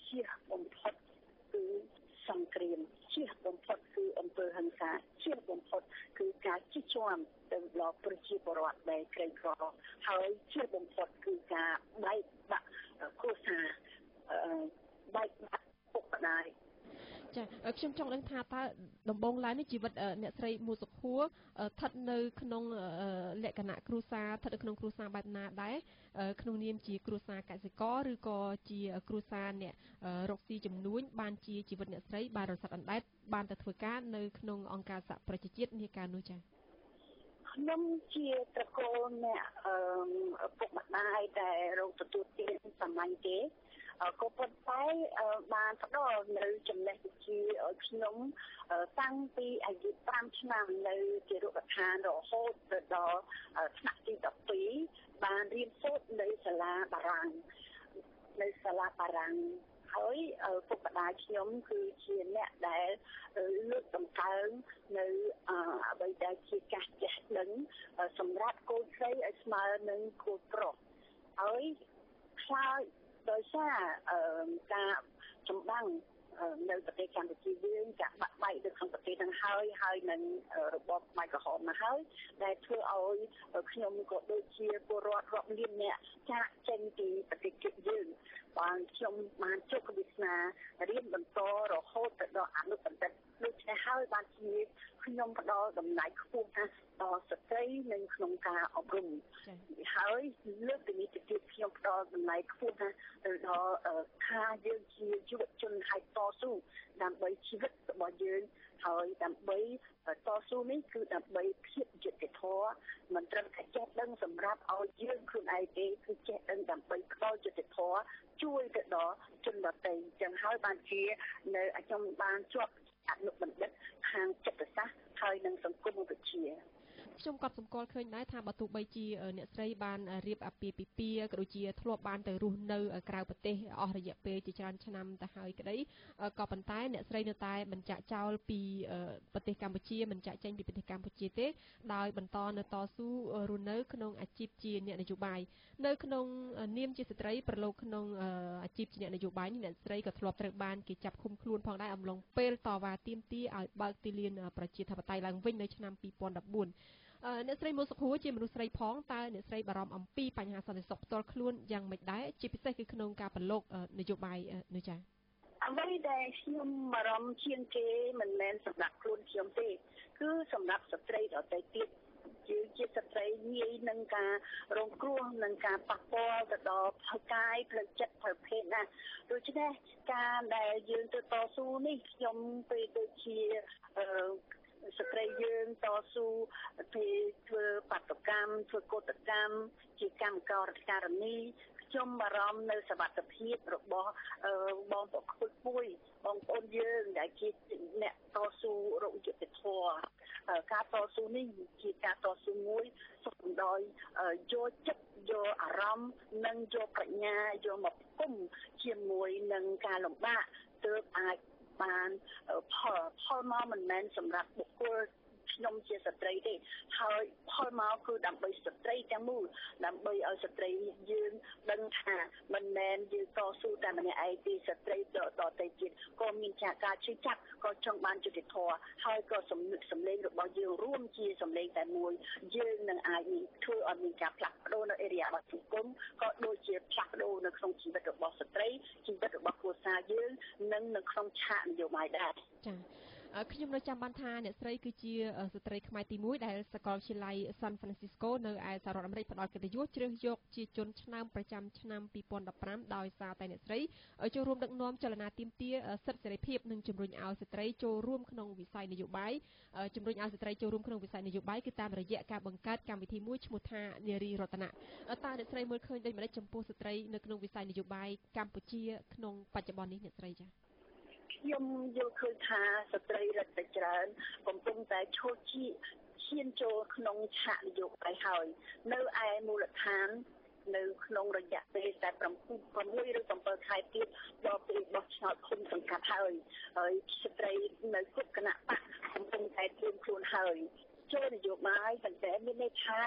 ជាបំផុតគឺសង្គ្រាមជាបំផុតគឺអំពើហិង្សាជាបំផុតគឺការជិះជាំទៅដល់ប្រជាពលរដ្ឋដែលក្រីក្រហើយជាបំផុតគឺការបែកបាក់គ្រួសារបែកបាក់ពុកម្ដាយចាខ្ញុំចង់ដឹងថាតើដំបូងឡើយនេះជីវិតអ្នកស្រីមូសុខួរស្ថិតនៅក្នុងលក្ខណៈគ្រួសារស្ថិតនៅក្នុងគ្រួសារបែបណាដែរក្នុងនាមជាគ្រួសារកសិករឬក៏ជាគ្រួសារអ្នករកស៊ីជំនួញបានជាជីវិតអ្នកស្រីបានរស័ក្តិអណ្ដែតបានទៅធ្វើការនៅក្នុងអង្គការសហប្រជាជាតិនាកាលនោះចា៎ខ្ញុំជាត្រកូលអ្នកពុកម្ដាយដែលរងទទួលទានសាមញ្ញទេក៏ប៉ុន្តែបានផ្ដល់នៅចំណេះវិជ្ជាឲ្យខ្ញុំតាំងពីអាយុ5ឆ្នាំនៅជារុក្ខដ្ឋានរហូតទៅដល់ថ្នាក់ទីដប់ពីរបានរៀនសូត្រនៅសាលាបារាំងនៅសាលាបារាំងហើយពុកម្ដាយខ្ញុំគឺជាអ្នកដែលលើកតម្កើងនៅអ្វីដែលជាការចេះដឹងសម្រាប់កូនស្រីឲ្យស្មើនឹងកូនប្រុសហើយខ្លាចដោយសារការចម្បាំងនៅប្រទេសកម្ពុជាយើងចាក់បាក់បែកនៅក្នុងប្រទេសទាំងហើយហើយនឹងរបបខ្មែរក្រហមមកហើយដែលធ្វើឲ្យខ្ញុំក៏ដូចជាពលរដ្ឋរាប់លានអ្នកចាក់ចេញពីប្រទេសជាតិយើងបានខ្ញុំបានចុះវិស្នារៀនបន្តរហូតទៅដល់អនុបណ្ឌិតដូច្នេះហើយបានជាខ្ញុំផ្ដល់តំណែងខ្ពស់ណាស់ដល់ស្ត្រីនៅក្នុងការអប់រំហើយលើកពីនេះទៅទៀតខ្ញុំផ្ដល់តំណែងខ្ពស់ណាស់ទៅដល់ថាយើងជាយុវជនហើយតស៊ូដើម្បីជីវិតរបស់យើងហើយដើម្បីតស៊ូនេះគឺដើម្បីភាពយុត្តិធម៌មិនត្រឹមតែចេះដឹងសម្រាប់ឲ្យយើងខ្លួនឯងទេគឺចេះដឹងដើម្បីផ្ដល់យុត្តិធម៌ជួយទៅដល់ជនដទៃចឹងហើយបានជានៅខ្ញុំបានជាប់អនុបណ្ឌិតខាងចិត្តសាស្ត្រហើយនិងសង្គមវិទ្យាខ្ញុំក៏សម្គាល់ឃើញដែរថាបើទោះបីជាអ្នកស្រីបានរៀបអាពាហ៍ពិពាហ៍ក៏ដូចជាធ្លាប់បានទៅរស់នៅក្រៅប្រទេសអស់រយៈពេលជាច្រើនឆ្នាំទៅហើយក្តីក៏ប៉ុន្តែអ្នកស្រីនៅតែបញ្ជាក់ចោលពីប្រទេសកម្ពុជាមិនចាក់ចែងពីប្រទេសកម្ពុជាទេដោយបន្តនៅតស៊ូរស់នៅក្នុងអាជីពជាអ្នកនយោបាយនៅក្នុងនាមជាស្ត្រីប្រឡូកក្នុងអាជីពជាអ្នកនយោបាយនេះអ្នកស្រីក៏ធ្លាប់ត្រូវបានគេចាប់ឃុំខ្លួនផងដែរអំឡុងពេលតវ៉ាទាមទារឲ្យបើកទីលានប្រជាធិបតេយ្យឡើងវិញនៅឆ្នាំពីរពាន់ដប់បួនអ្នកស្រីមូសុខួរជាមនុស្សស្រីផងតើអ្នកស្រីបារម្ភអំពីបញ្ហាសន្តិសុខផ្ទាល់ខ្លួនយ៉ាងម៉េចដែរជាពិសេសគឺក្នុងការប្រឡូកនយោបាយនោះចា៎អ្វីដែលខ្ញុំបារម្ភជាងគេមិនមែនសម្រាប់ខ្លួនខ្ញុំទេគឺសម្រាប់ស្ត្រីដទៃទៀតយើងជាស្ត្រីងាយនឹងការរងគ្រោះនឹងការប៉ះពាល់ទៅដល់ផ្លូវកាយផ្លូវចិត្តផ្លូវភេទណាដូច្នេះការដែលយើងទៅតស៊ូនេះខ្ញុំពេលដូចជាអឺស្ត្រីយើងតស៊ូពីធ្វើបាតុកម្មធ្វើកោតកម្មជាកម្មកររដ្ឋការនីខ្ញុំបារម្ភនៅសវត្ថិភាពរបស់បងប្អូនខ្ពស់ពួយបងប្អូនយើងដែលជាអ្នកតស៊ូរកយុត្តិធម៌ការតស៊ូនេះជាការតស៊ូមួយសុទ្ធដោយយកចិត្តយកអារម្មណ៍និងយកប្រាជ្ញាយកមកផ្គុំជាមួយនឹងការលំបាកទើបអាចបានផលផលមកមិនមែនសម្រាប់បុគ្គលខ្ញុំជាស្ត្រីទេហើយផលមកគឺដើម្បីស្ត្រីទាំងមូលដើម្បីឲ្យស្ត្រីយើងដឹងថាមិនមែនយើងតស៊ូតែម្នាក់ឯងទេស្ត្រីដទៃទៀតក៏មានចាការជឿចាប់ក៏ចង់បានយុត្តិធម៌ហើយក៏សម្លេងសម្លេងរបស់យើងរួមជាសម្លេងតែមួយយើងនឹងអាចធ្វើឲ្យមានការផ្លាស់ប្ដូរនៅអេរីយ៉ារបស់សង្គមក៏ដូចជាផ្លាស់ប្ដូរនៅក្នុងជីវិតរបស់ស្ត្រីជីវិតរបស់គ្រួសារយើងនិងនៅក្នុងឆាកនយោបាយដែរចា៎ខ្ញុំនៅចាំបានថាអ្នកស្រីគឺជាស្ត្រីខ្មែរទីមួយដែលសាកលវិទ្យាល័យ San Francisco នៅឯសហរដ្ឋអាមេរិកផ្ដល់កិត្តិយសជ្រើសយកជាជនឆ្នើមប្រចាំឆ្នាំពីរពាន់ដប់ប្រាំដោយសារតែអ្នកស្រីចូលរួមដឹកនាំចលនាទាមទារសិទ្ធិសេរីភាពនិងជំរុញឲ្យស្ត្រីចូលរួមក្នុងវិស័យនយោបាយជំរុញឲ្យស្ត្រីចូលរួមក្នុងវិស័យនយោបាយគឺតាមរយៈការបង្កើតកម្មវិធីមួយឈ្មោះថានារីរតនៈតើអ្នកស្រីមើលឃើញដូចម្តេចចំពោះស្ត្រីនៅក្នុងវិស័យនយោបាយកម្ពុជាក្នុងបច្ចុប្បន្ននេះអ្នកស្រីចា៎ខ្ញុំយល់ឃើញថាស្ត្រីរដ្ឋតែច្រើនកំពុងតែឈរជិះឈានចូលក្នុងឆាកនយោបាយហើយនៅឯមូលដ្ឋាននៅក្នុងរយៈពេលតែប្រាំមួយឬប្រាំពីរខែទៀតដល់ពេលបោះឆ្នោតឃុំសង្កាត់ហើយហើយស្ត្រីនៅគ្រប់គណៈបកកំពុងតែត្រៀមខ្លួនហើយចូលនយោបាយប៉ុន្តែមានន័យថា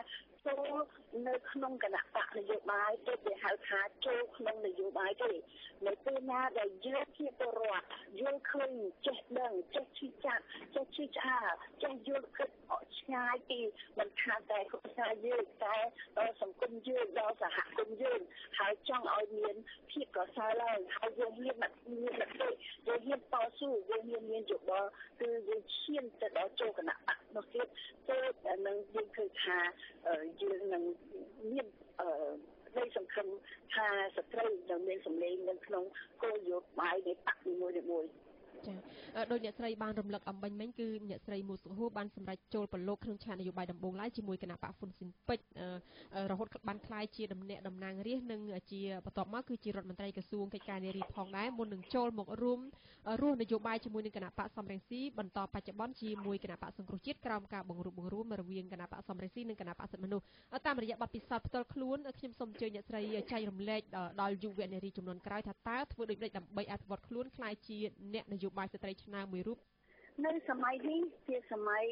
ចូលនៅក្នុងគណៈបកនយោបាយទៅគេហៅថាចូលក្នុងនយោបាយទេនៅពេលណាដែលយើងជាពលរដ្ឋយល់ឃើញចេះដឹងចេះឈឺចាប់ចេះឈឺឆ្អាលចេះយល់គិតឆ្ងាយពីមិនខាតតែគ្រួសារយើងតែសង្គមយើងដល់សហគមន៍យើងហើយចង់ឲ្យមានភាពប្រសើរឡើងហើយយើងមានមានមតិយើងមានតស៊ូយើងមានមានយោបល់គឺយើងឈានទៅដល់ចូលគណៈបកនោះទៀតទៅនឹងយើងឃើញថាយើងនឹងមានអឺនៃសង្ឃឹមថាស្ត្រីនឹងមានសម្លេងនៅក្នុងគោលនយោបាយនៃបកនីមួយៗចាដោយអ្នកស្រីបានរំលឹកអំបញ្ញមិញគឺអ្នកស្រីមូសុហួរបានសម្រេចចូលប្រឡូកក្នុងឆាកនយោបាយដំបូងឡើយជាមួយគណៈបកហ៊ុនស៊ិនពេជ្ររហូតបានក្លាយជាតំណែងតំណាងរាស្ត្រនិងជាបន្ទាប់មកគឺជារដ្ឋមន្ត្រីក្រសួងកិច្ចការនារីផងដែរមុននឹងចូលមករួមរស់នយោបាយជាមួយនឹងគណៈបកសំរងស៊ីបន្តបច្ចុប្បន្នជាមួយគណៈបកសង្គ្រោះជាតិក្រោមការបង្រួបបង្រួមរវាងគណៈបកសំរងស៊ីនិងគណៈបកសិទ្ធិមនុស្សតាមរយៈបទពិសោធន៍ផ្ទាល់ខ្លួនខ្ញុំសូមអញ្ជើញអ្នកស្រីចែករំលែកដល់យុវនារីចំនួនក្រោយថាតើធ្វើដូចម្តេចដើម្បីអភិវឌ្ឍខ្លួនក្លាយជាអ្នកនយោបាយស្ត្រីឆ្នើមមួយរូបនៅសម័យនេះជាសម័យ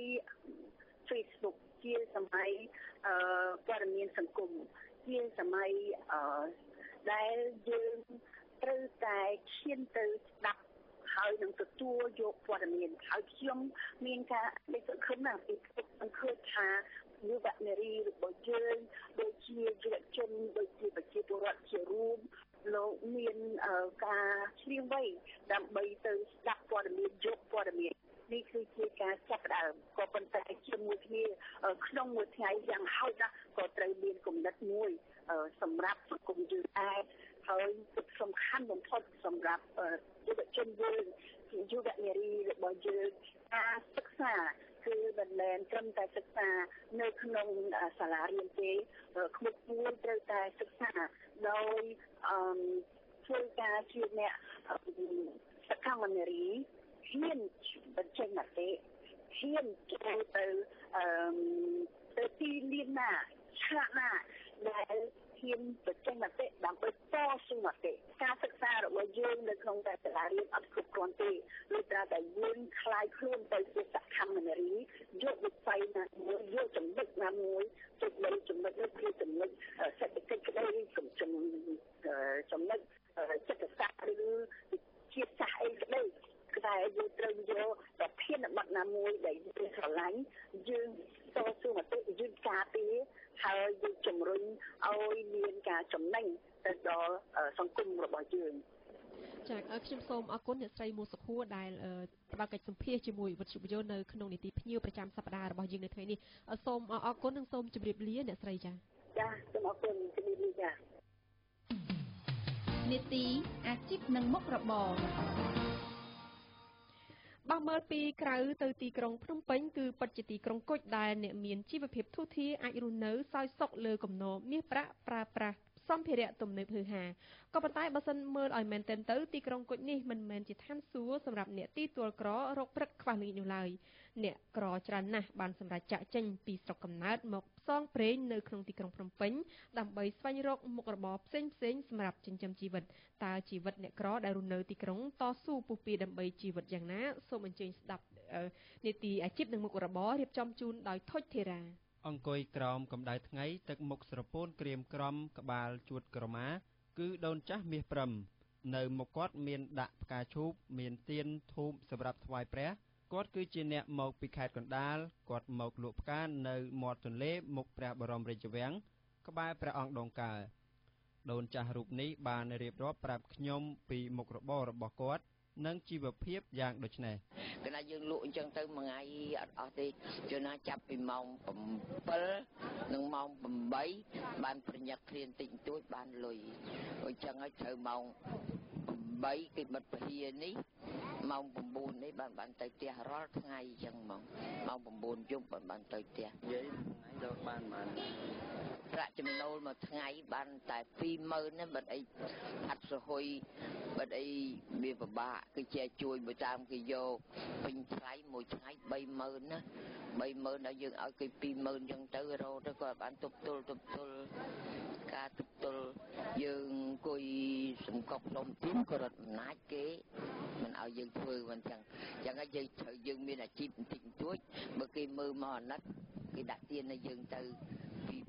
Facebook ជាសម័យអឺព័ត៌មានសង្គមជាសម័យអឺដែលយើងត្រូវតែឈានទៅស្ដាប់ហើយនឹងទទួលយកព័ត៌មានហើយខ្ញុំមានការលេចសង្ឃឹមណាស់ពីខ្ញុំឃើញថាយុវនារីរបស់យើងដូចជាយុវជនដូចជាប្រជាពលរដ្ឋជារួមលោកមានការឆ្លៀងវៃដើម្បីទៅស្ដាប់ព័ត៌មានយកព័ត៌មាននេះគឺជាការចាប់ផ្ដើមក៏ប៉ុន្តែជាមួយគ្នាក្នុងមួយថ្ងៃយ៉ាងហោចណាស់ក៏ត្រូវមានគំនិតមួយសម្រាប់សង្គមយើងដែរហើយសំខាន់បំផុតសម្រាប់យុវជនយើងយុវនារីរបស់យើងការសិក្សាគឺមិនមែនត្រឹមតែសិក្សានៅក្នុងសាលារៀនទេក្មួយគួរត្រូវតែសិក្សាដោយអឺធ្វើការជាអ្នកសកម្មនារីហ៊ានបញ្ចេញមតិហ៊ានចូលទៅអឺទៅទីលានណាឆាកណាដែលហ៊ានបញ្ចេញមតិដើម្បីតស៊ូមតិការសិក្សារបស់យើងនៅក្នុងតែសាលារៀនអត់គ្រប់គ្រាន់ទេលុះត្រាតែយើងខ្លាយខ្លួនទៅជាសកម្មនារីយកវិស័យណាមួយយកចំណុចណាមួយទៅលើចំណុចនេះគឺចំណុចសេដ្ឋកិច្ចក្តីចំណុចចិត្តសាស្ត្រឬជាតិសាសន៍អីក្តីតែយើងត្រូវយកប្រធានបទណាមួយដែលយើងស្រឡាញ់យើងតស៊ូមតិយើងការពារហើយយើងជំរុញឲ្យមានការចំណេញទៅដល់សង្គមរបស់យើងចា៎ខ្ញុំសូមអរគុណអ្នកស្រីមូសុខួរដែលផ្ដល់កិច្ចសម្ភាសជាមួយវិទ្យុវិទ្យុនៅក្នុងនីតិភ្ញៀវប្រចាំសប្តាហ៍របស់យើងនៅថ្ងៃនេះសូមអរគុណនិងសូមជម្រាបលាអ្នកស្រីចា៎ចា៎សូមអរគុណជម្រាបលាចា៎នីតិអាជីពនិងមុខរបរបើមើលពីក្រៅទៅទីក្រុងភ្នំពេញគឺពិតជាទីក្រុងគុជដែលអ្នកមានជីវភាពធូរធារអាចរស់នៅសោយសុខលើគំនរមាសប្រាក់ប្រើប្រាស់សម្ភារៈទំនើបហឺហាក៏ប៉ុន្តែបើសិនមើលឲ្យមែនទែនទៅទីក្រុងគុជនេះមិនមែនជាឋានសួគ៌សម្រាប់អ្នកទីទួលក្ររកព្រឹកខ្វះល្ងាចនោះឡើយអ្នកក្រច្រើនណាស់បានសម្រេចចាក់ចេញពីស្រុកកំណើតមកផ្សងព្រេងនៅក្នុងទីក្រុងភ្នំពេញដើម្បីស្វែងរកមុខរបរផ្សេងផ្សេងសម្រាប់ចិញ្ចឹមជីវិតតើជីវិតអ្នកក្រដែលរស់នៅទីក្រុងតស៊ូពុះពៀដើម្បីជីវិតយ៉ាងណាសូមអញ្ជើញស្ដាប់នីតិអាជីពនិងមុខរបររៀបចំជូនដោយថុចធីរ៉ាអង្គុយក្រោមកម្ដៅថ្ងៃទឹកមុខស្រពោនក្រៀមក្រំក្បាលជួតក្រមាគឺដូនចាស់មាសព្រឹមនៅមុខគាត់មានដាក់ផ្កាឈូកមានទៀនធូបសម្រាប់ថ្វាយព្រះគាត់គឺជាអ្នកមកពីខេត្តកណ្ដាលគាត់មកលក់ផ្កានៅមាត់ទន្លេមុខព្រះបរមរាជវាំងក្បែរព្រះអង្គដងកើដូនចាស់រូបនេះបានរៀបរាប់ប្រាប់ខ្ញុំពីមុខរបររបស់គាត់និងជីវភាពយ៉ាងដូចនេះគណៈយើងលក់អញ្ចឹងទៅមួយថ្ងៃអត់អស់ទេជួនណាចាប់ពីម៉ោងbảyនិងម៉ោងtámបានប្រញាប់គ្រានតិចតួចបានលុយអញ្ចឹងហើយត្រូវម៉ោងtámគេបិទពហិយនេះម៉ោងchínនេះបានបានទៅផ្ទះរាល់ថ្ងៃអញ្ចឹងហ្មងម៉ោងchínយប់បានបានទៅផ្ទះនិយាយថ្ងៃទៅបានបានប្រាក់ចំណូលមួយថ្ងៃបានតែពីរម៉ឺនណាបាត់អីហាត់សហុយបាត់អីវាពិបាកគឺជាជួយបើតាមគេយកពេញថ្ងៃមួយថ្ងៃ3ម៉ឺនណា3ម៉ឺនដល់យើងឲ្យគេពីរម៉ឺនអញ្ចឹងទៅរោទៅក៏បានទប់ទល់ទប់ទល់ការទប់ទល់យើងអង្គុយសង្កត់នំទីនក៏រត់អំណាចគេមិនឲ្យយើងធ្វើមិនអញ្ចឹងអញ្ចឹងហើយយើងត្រូវយើងមានអាជីពបន្តិចបន្តួចបើគេមើលមកអាណិតគេដាក់ទានឲ្យយើងទៅពី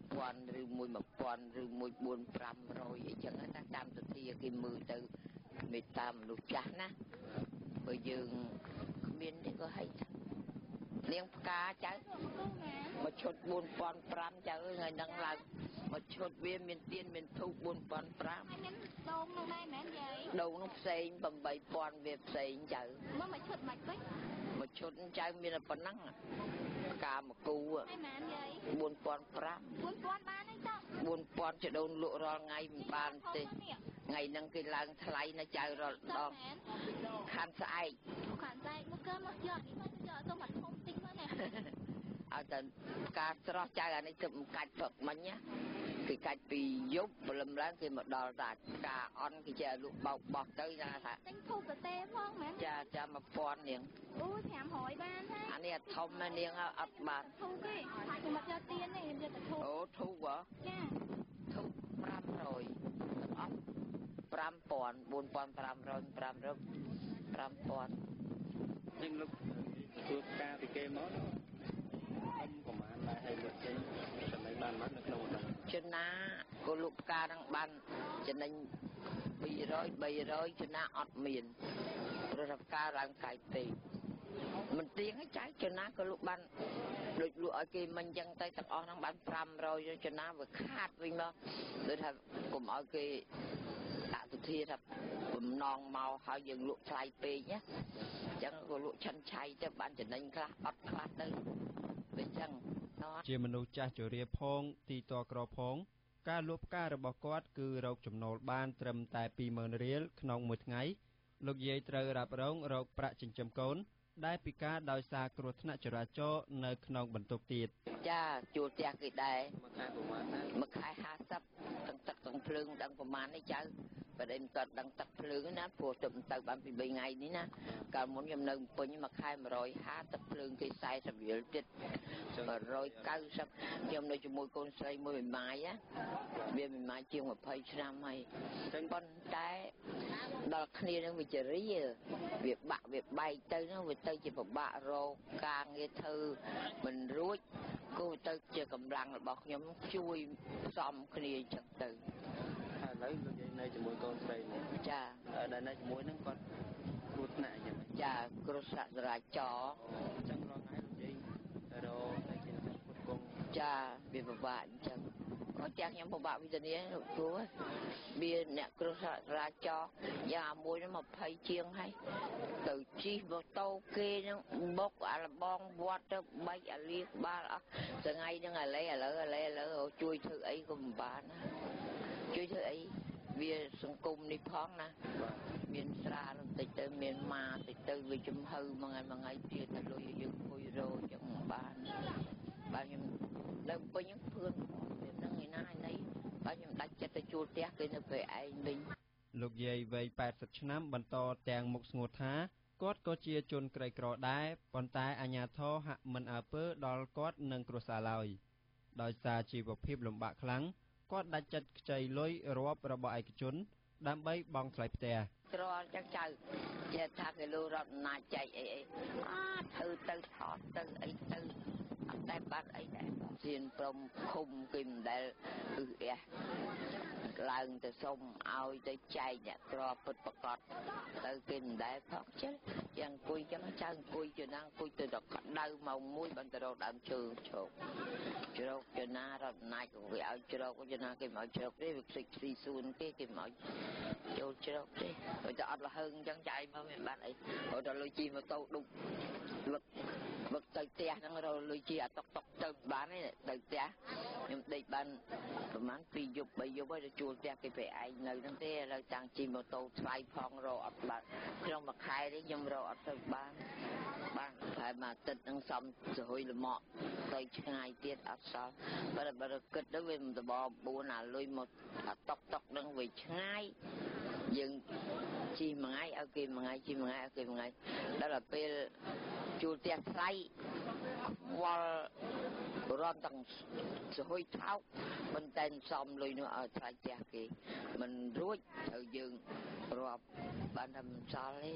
ពាន់ឬមួយមួយពាន់ឬមួយបួនប្រាំរយអីចឹងណាតាមទិដ្ឋាគេមើលទៅមេត្តាមនុស្សចាស់ណាបើយើងគ្មានទេក៏ហីនាងផ្កាចៅមកឈុតបួនពាន់ប្រាំចៅថ្ងៃហ្នឹងឡើងមកឈុតវាមានទៀនមានធូបបួនពាន់ប្រាំហើយដូងនោះដែរមែនយាយដូងនោះផ្សេងប្រាំបីពាន់វាផ្សេងចៅមកមកឈុតមិនវិញមកឈុតចៅមានតែប៉ុណ្ណឹងផ្កាមកគូហើយមែនយាយបួនពាន់ប្រាំបួនពាន់បានហើយតោះបួនពាន់ចដូនលក់រាល់ថ្ងៃមិនបានទេថ្ងៃហ្នឹងគេឡើងថ្លៃណាចៅរាល់ដងខានស្អែកខានស្អែកមកកើមកយកនេះមកយកទៅមកធំតិចមកណាឲ្យតែផ្កាស្រស់ចៅអានេះទៅកាច់ព្រឹកមិញណាគេកាច់ពីយប់ព្រលឹមឡើងគេមកដល់តាផ្កាអន់គេចេះលក់បោកបោះទៅណាថាទិញធូបប្រទេផងមែនចាចាមកពាន់នាងអូប្រាំរយបានហើយអានេះធំណានាងអត់បានធូបទេខ្ញុំមកយកទៀនទេខ្ញុំយកទៅធូបអូធូបហ៎ចាធូបប្រាំរយទាំងអស់ប្រាំពាន់បួនពាន់ប្រាំរយប្រាំរយប្រាំពាន់នឹងលោកធ្វើផ្កាពីគេមកខ្ញុំប្រហែលដែរឲ្យលក់ចេញចំណេញបានមកនៅក្នុងហ្នឹងចំណាក៏លក់ផ្កាហ្នឹងបានចំណេញពីររយ បីរយចំណាអត់មានព្រោះថាផ្កាឡើងកាយពេកមិនទៀងឯចៃចំណាក៏លក់បានដូចលក់ឲ្យគេមិញចឹងទៅទាំងអស់ហ្នឹងបានប្រាំរយចំណាវាខាតវិញមកដូចថាកុំឲ្យគេដាក់ទុធាថាបំណងមកហើយយើងលក់ថ្លៃពេកណាចឹងក៏លក់ឆិនឆៃទៅបានចំណេញខ្លះអត់ខ្លះទៅវាចឹងជាមនុស្សចាស់ជរាផងទីតក្រផងការលក់ផ្ការបស់គាត់គឺរកចំណូលបានត្រឹមតែ ពីរម៉ឺន រៀលក្នុងមួយថ្ងៃលោកយាយត្រូវរ៉ាប់រងរកប្រាក់ចិញ្ចឹមកូនដែលពិការដោយសារគ្រោះថ្នាក់ចរាចរណ៍នៅក្នុងបន្ទប់ទៀតចាជួលផ្ទះគេដែរមួយខែប្រហែលមួយខែហាសិបទាំងទឹកទាំងភ្លើងដឹងប្រហែលនេះចៅបើដេញគាត់ដឹងទឹកភ្លើងណាព្រោះទៅទៅបានពីបីថ្ងៃនេះណាកាលមុនខ្ញុំនៅពេញមួយខែមួយរយហាសិបទឹកភ្លើងគេสี่สิบរៀលទៀតមួយរយเก้าสิบខ្ញុំនៅជាមួយកូនស្រីមួយម៉ាយណាវាម៉ាយជាងยี่สิบឆ្នាំហើយប៉ុន្តែដល់គ្នានឹងវាជារៀលវាបាក់វាបែកទៅនោះវាទៅជាពិបាករកការងារធ្វើមិនរួចគូទៅជាកម្លាំងរបស់ខ្ញុំជួយផ្សំគ្នាអញ្ចឹងទៅឥឡូវលោកយាយនៅជាមួយកូនស្រីនេះចាដែលនៅជាមួយនឹងគាត់គ្រោះថ្នាក់អញ្ចឹងចាគ្រោះថ្នាក់ចរាចរណ៍អញ្ចឹងរាល់ថ្ងៃលោកយាយទៅរកតែជាផ្គត់ផ្គង់ចាវាពិបាកអញ្ចឹងអត់ចាស់ខ្ញុំពិបាកវិធានាព្រោះវាអ្នកគ្រោះថ្នាក់ចរាចរណ៍យ៉ាងមួយនោះยี่สิบជាងហើយទៅជិះម៉ូតូគេនឹងបុកអាលបងវត្តទៅបែកអាលីក្បាលអស់ថ្ងៃហ្នឹងឥឡូវឥឡូវឥឡូវឥឡូវជួយធ្វើអីក៏មិនបានណាជួយធ្វើអីវាសង្គមនេះផងណាមានស្រាលបន្តិចទៅមានម៉ាតិចទៅវាចំហៅមួយថ្ងៃមួយថ្ងៃទៀតទៅលុយយើងអង្គុយរោចឹងមិនបានបាទខ្ញុំនៅពេញហ្នឹងភឿនហ្នឹងឯណាឯណីបាទខ្ញុំដាច់ចិត្តទៅជួលផ្ទះគេនៅពេលឯងវិញលោកយាយវ័យแปดสิบឆ្នាំបន្តទាំងមុខស្ងួតថាគាត់ក៏ជាជនក្រីក្រដែរប៉ុន្តែអាជ្ញាធរហាក់មិនអើពើដល់គាត់និងគ្រួសារឡើយដោយសារជីវភាពលំបាកខ្លាំងគាត់ដាច់ចិត្តខ្ចីលុយរាប់របស់ឯកជនដើម្បីបង់ថ្លៃផ្ទះក្រចឹងចៅជាថាគេលូរត់អំណាចចែកអីអីអត់ធ្វើទៅថតទៅអីទៅអត់តែបាត់អីដែរសៀនព្រមឃុំគេមិនដែលអឺអះឡើងទៅសុំឲ្យទៅចែកអ្នកក្រពិតប្រកបទៅគេមិនដែលផងចេះយ៉ាងអង្គុយចឹងចៅអង្គុយជណាអង្គុយទៅដល់ក្តៅម៉ោងមួយបានទៅរកដើមឈើឈោកជ្រោកជណារត់អំណាចក៏វាឲ្យជ្រោកជណាគេមកជ្រោកទេវាខ្លេចស៊ីសួនគេគេមកចូលជ្រោកទេបើតែអត់លហើងចឹងចៃមកមិនបានអីព្រោះតែលុយជីម៉ូតូដុកវឹកវឹកទៅផ្ទះហ្នឹងរលុយជីអាតុកតុកទៅបានទេទៅផ្ទះខ្ញុំដេកបានប្រហែលពីរយប់បីយប់ហើយទៅជួលផ្ទះគេពេលឯងនៅហ្នឹងទេឥឡូវតាំងជីម៉ូតូថ្លៃផងរកអត់បានក្នុងមួយខែនេះខ្ញុំរកអត់ទៅបានបានតែមួយអាទិត្យហ្នឹងសំសហុយលម៉កទៅឆ្ងាយទៀតអត់សល់បើបើគិតទៅវាមិនដបបួនអាលុយមកអាតុកតុកហ្នឹងវាឆ្ងាយយើងជីមួយថ្ងៃឲ្យគេមួយថ្ងៃជីមួយថ្ងៃឲ្យគេមួយថ្ងៃដល់តែពេលជួលផ្ទះថ្លៃវល់រំទាំងសហុយថោកមិនតែសំលុយនោះឲ្យថ្លៃផ្ទះគេមិនរួចត្រូវយើងរាប់បានតែមិនសល់ទេ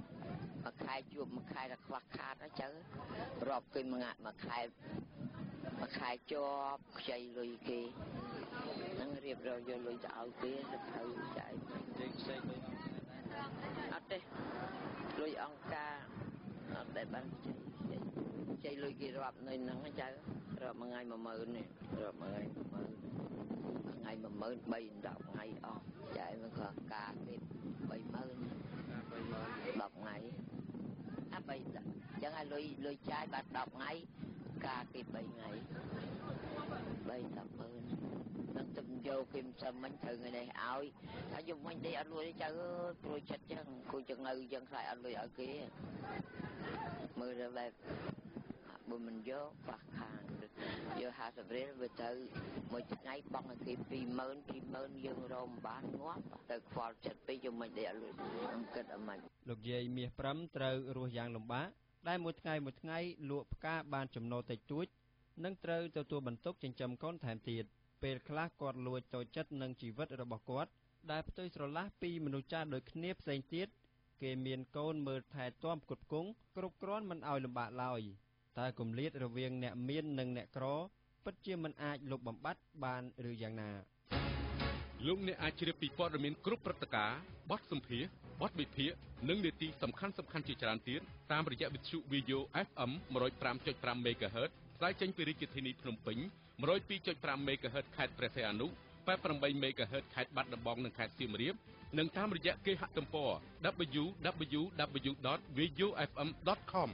មួយខែជួបមួយខែតែខ្វះខាតណាចៅរាប់គេមួយមួយខែមកខែជាប់ខ្ចីលុយគេនឹងរៀបរយយកលុយទៅឲ្យគេទៅទៅចែកចេញផ្សេងលុយអត់ទេលុយអង្គការអត់ដែលបានខ្ចីខ្ចីលុយគេរាប់នៅហ្នឹងចៅរាប់មួយថ្ងៃមួយម៉ឺននេះរាប់មួយថ្ងៃមួយម៉ឺនថ្ងៃមួយម៉ឺនបីដល់ថ្ងៃអស់ចែកមកក៏ការគេបីម៉ឺនបីម៉ឺនដល់ថ្ងៃអាបីចឹងឲ្យលុយលុយចាយបាត់ដល់ថ្ងៃការគេបីថ្ងៃបីដល់ម៉ឺននឹងទៅយកគេមិនសមមិញត្រូវថ្ងៃនេះឲ្យហើយយកមិញទេអត់លុយទេចៅអើយព្រួយចិត្តចឹងគួរចឹងនៅចឹងខ្លាចអត់លុយឲ្យគេមើលទៅបែបបើមិនយកបាក់ខាងយកហាសិបរៀលវាទៅមួយថ្ងៃបង់ឲ្យគេពីរម៉ឺនពីរម៉ឺនយើងរមបានងាប់ទៅខ្វល់ចិត្តពេកយកមិនទេអត់លុយខ្ញុំគិតអត់មិនលោកយាយមាសប្រាំត្រូវរស់យ៉ាងលំបាកដែលមួយថ្ងៃមួយថ្ងៃលក់ផ្កាបានចំណូលតិចតួចនិងត្រូវទទួលបន្ទុកចិញ្ចឹមកូនថែមទៀតពេលខ្លះគាត់លួចចូលចិត្តនឹងជីវិតរបស់គាត់ដែលផ្ទុយស្រឡះពីមនុស្សចាស់ដូចគ្នាផ្សេងទៀតគេមានកូនមើលថែទាំផ្គត់ផ្គង់គ្រប់គ្រាន់មិនឲ្យលំបាកឡើយតែគម្លាតរវាងអ្នកមាននិងអ្នកក្រពិតជាមិនអាចលុបបំបាត់បានឬយ៉ាងណាលោកអ្នកអាចជ្រាបពីព័ត៌មានគ្រប់ព្រឹត្តិការណ៍បទសម្ភាសន៍បទវិភាគនិងនីតិសំខាន់សំខាន់ជាច្រើនទៀតតាមរយៈវិទ្យុ វីយ៉ូ អេហ្វ អឹម one oh five point five មេហ្គាហឺត ផ្សាយចេញពីរាជធានីភ្នំពេញ one oh two point five មេហ្គាហឺត ខេត្តព្រះសីហនុ eighty-eightមេហ្គាហឺត ខេត្តបាត់ដំបងនិងខេត្តសៀមរាបនិងតាមរយៈគេហទំព័រ double-u double-u double-u dot v a y o f m dot com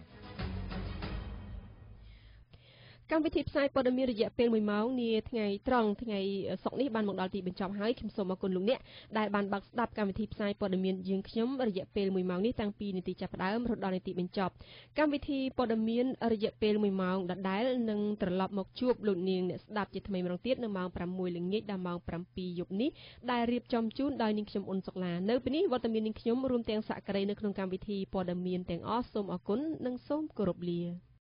កម្មវិធីផ្សាយព័ត៌មានរយៈពេលoneម៉ោងនាថ្ងៃត្រង់ថ្ងៃសុក្រនេះបានមកដល់ទីបញ្ចប់ហើយខ្ញុំសូមអរគុណលោកអ្នកដែលបានបើកស្ដាប់កម្មវិធីផ្សាយព័ត៌មានយើងខ្ញុំរយៈពេលoneម៉ោងនេះតាំងពីនាទីចាប់ផ្ដើមរហូតដល់នាទីបញ្ចប់កម្មវិធីព័ត៌មានរយៈពេលoneម៉ោងដដែលនឹងត្រឡប់មកជួបលោកនាងអ្នកស្ដាប់ជាថ្មីម្ដងទៀតនៅម៉ោងsixល្ងាចដល់ម៉ោងsevenយប់នេះដែលរៀបចំជូនដោយនាងខ្ញុំអ៊ុនសុកឡានៅពេលនេះវត្តមាននាងខ្ញុំរួមទាំងសក្តិនៅក្នុងកម្មវិធីព័ត៌មានទាំងអស់សូមអរគុណនិងសូមគោរពលា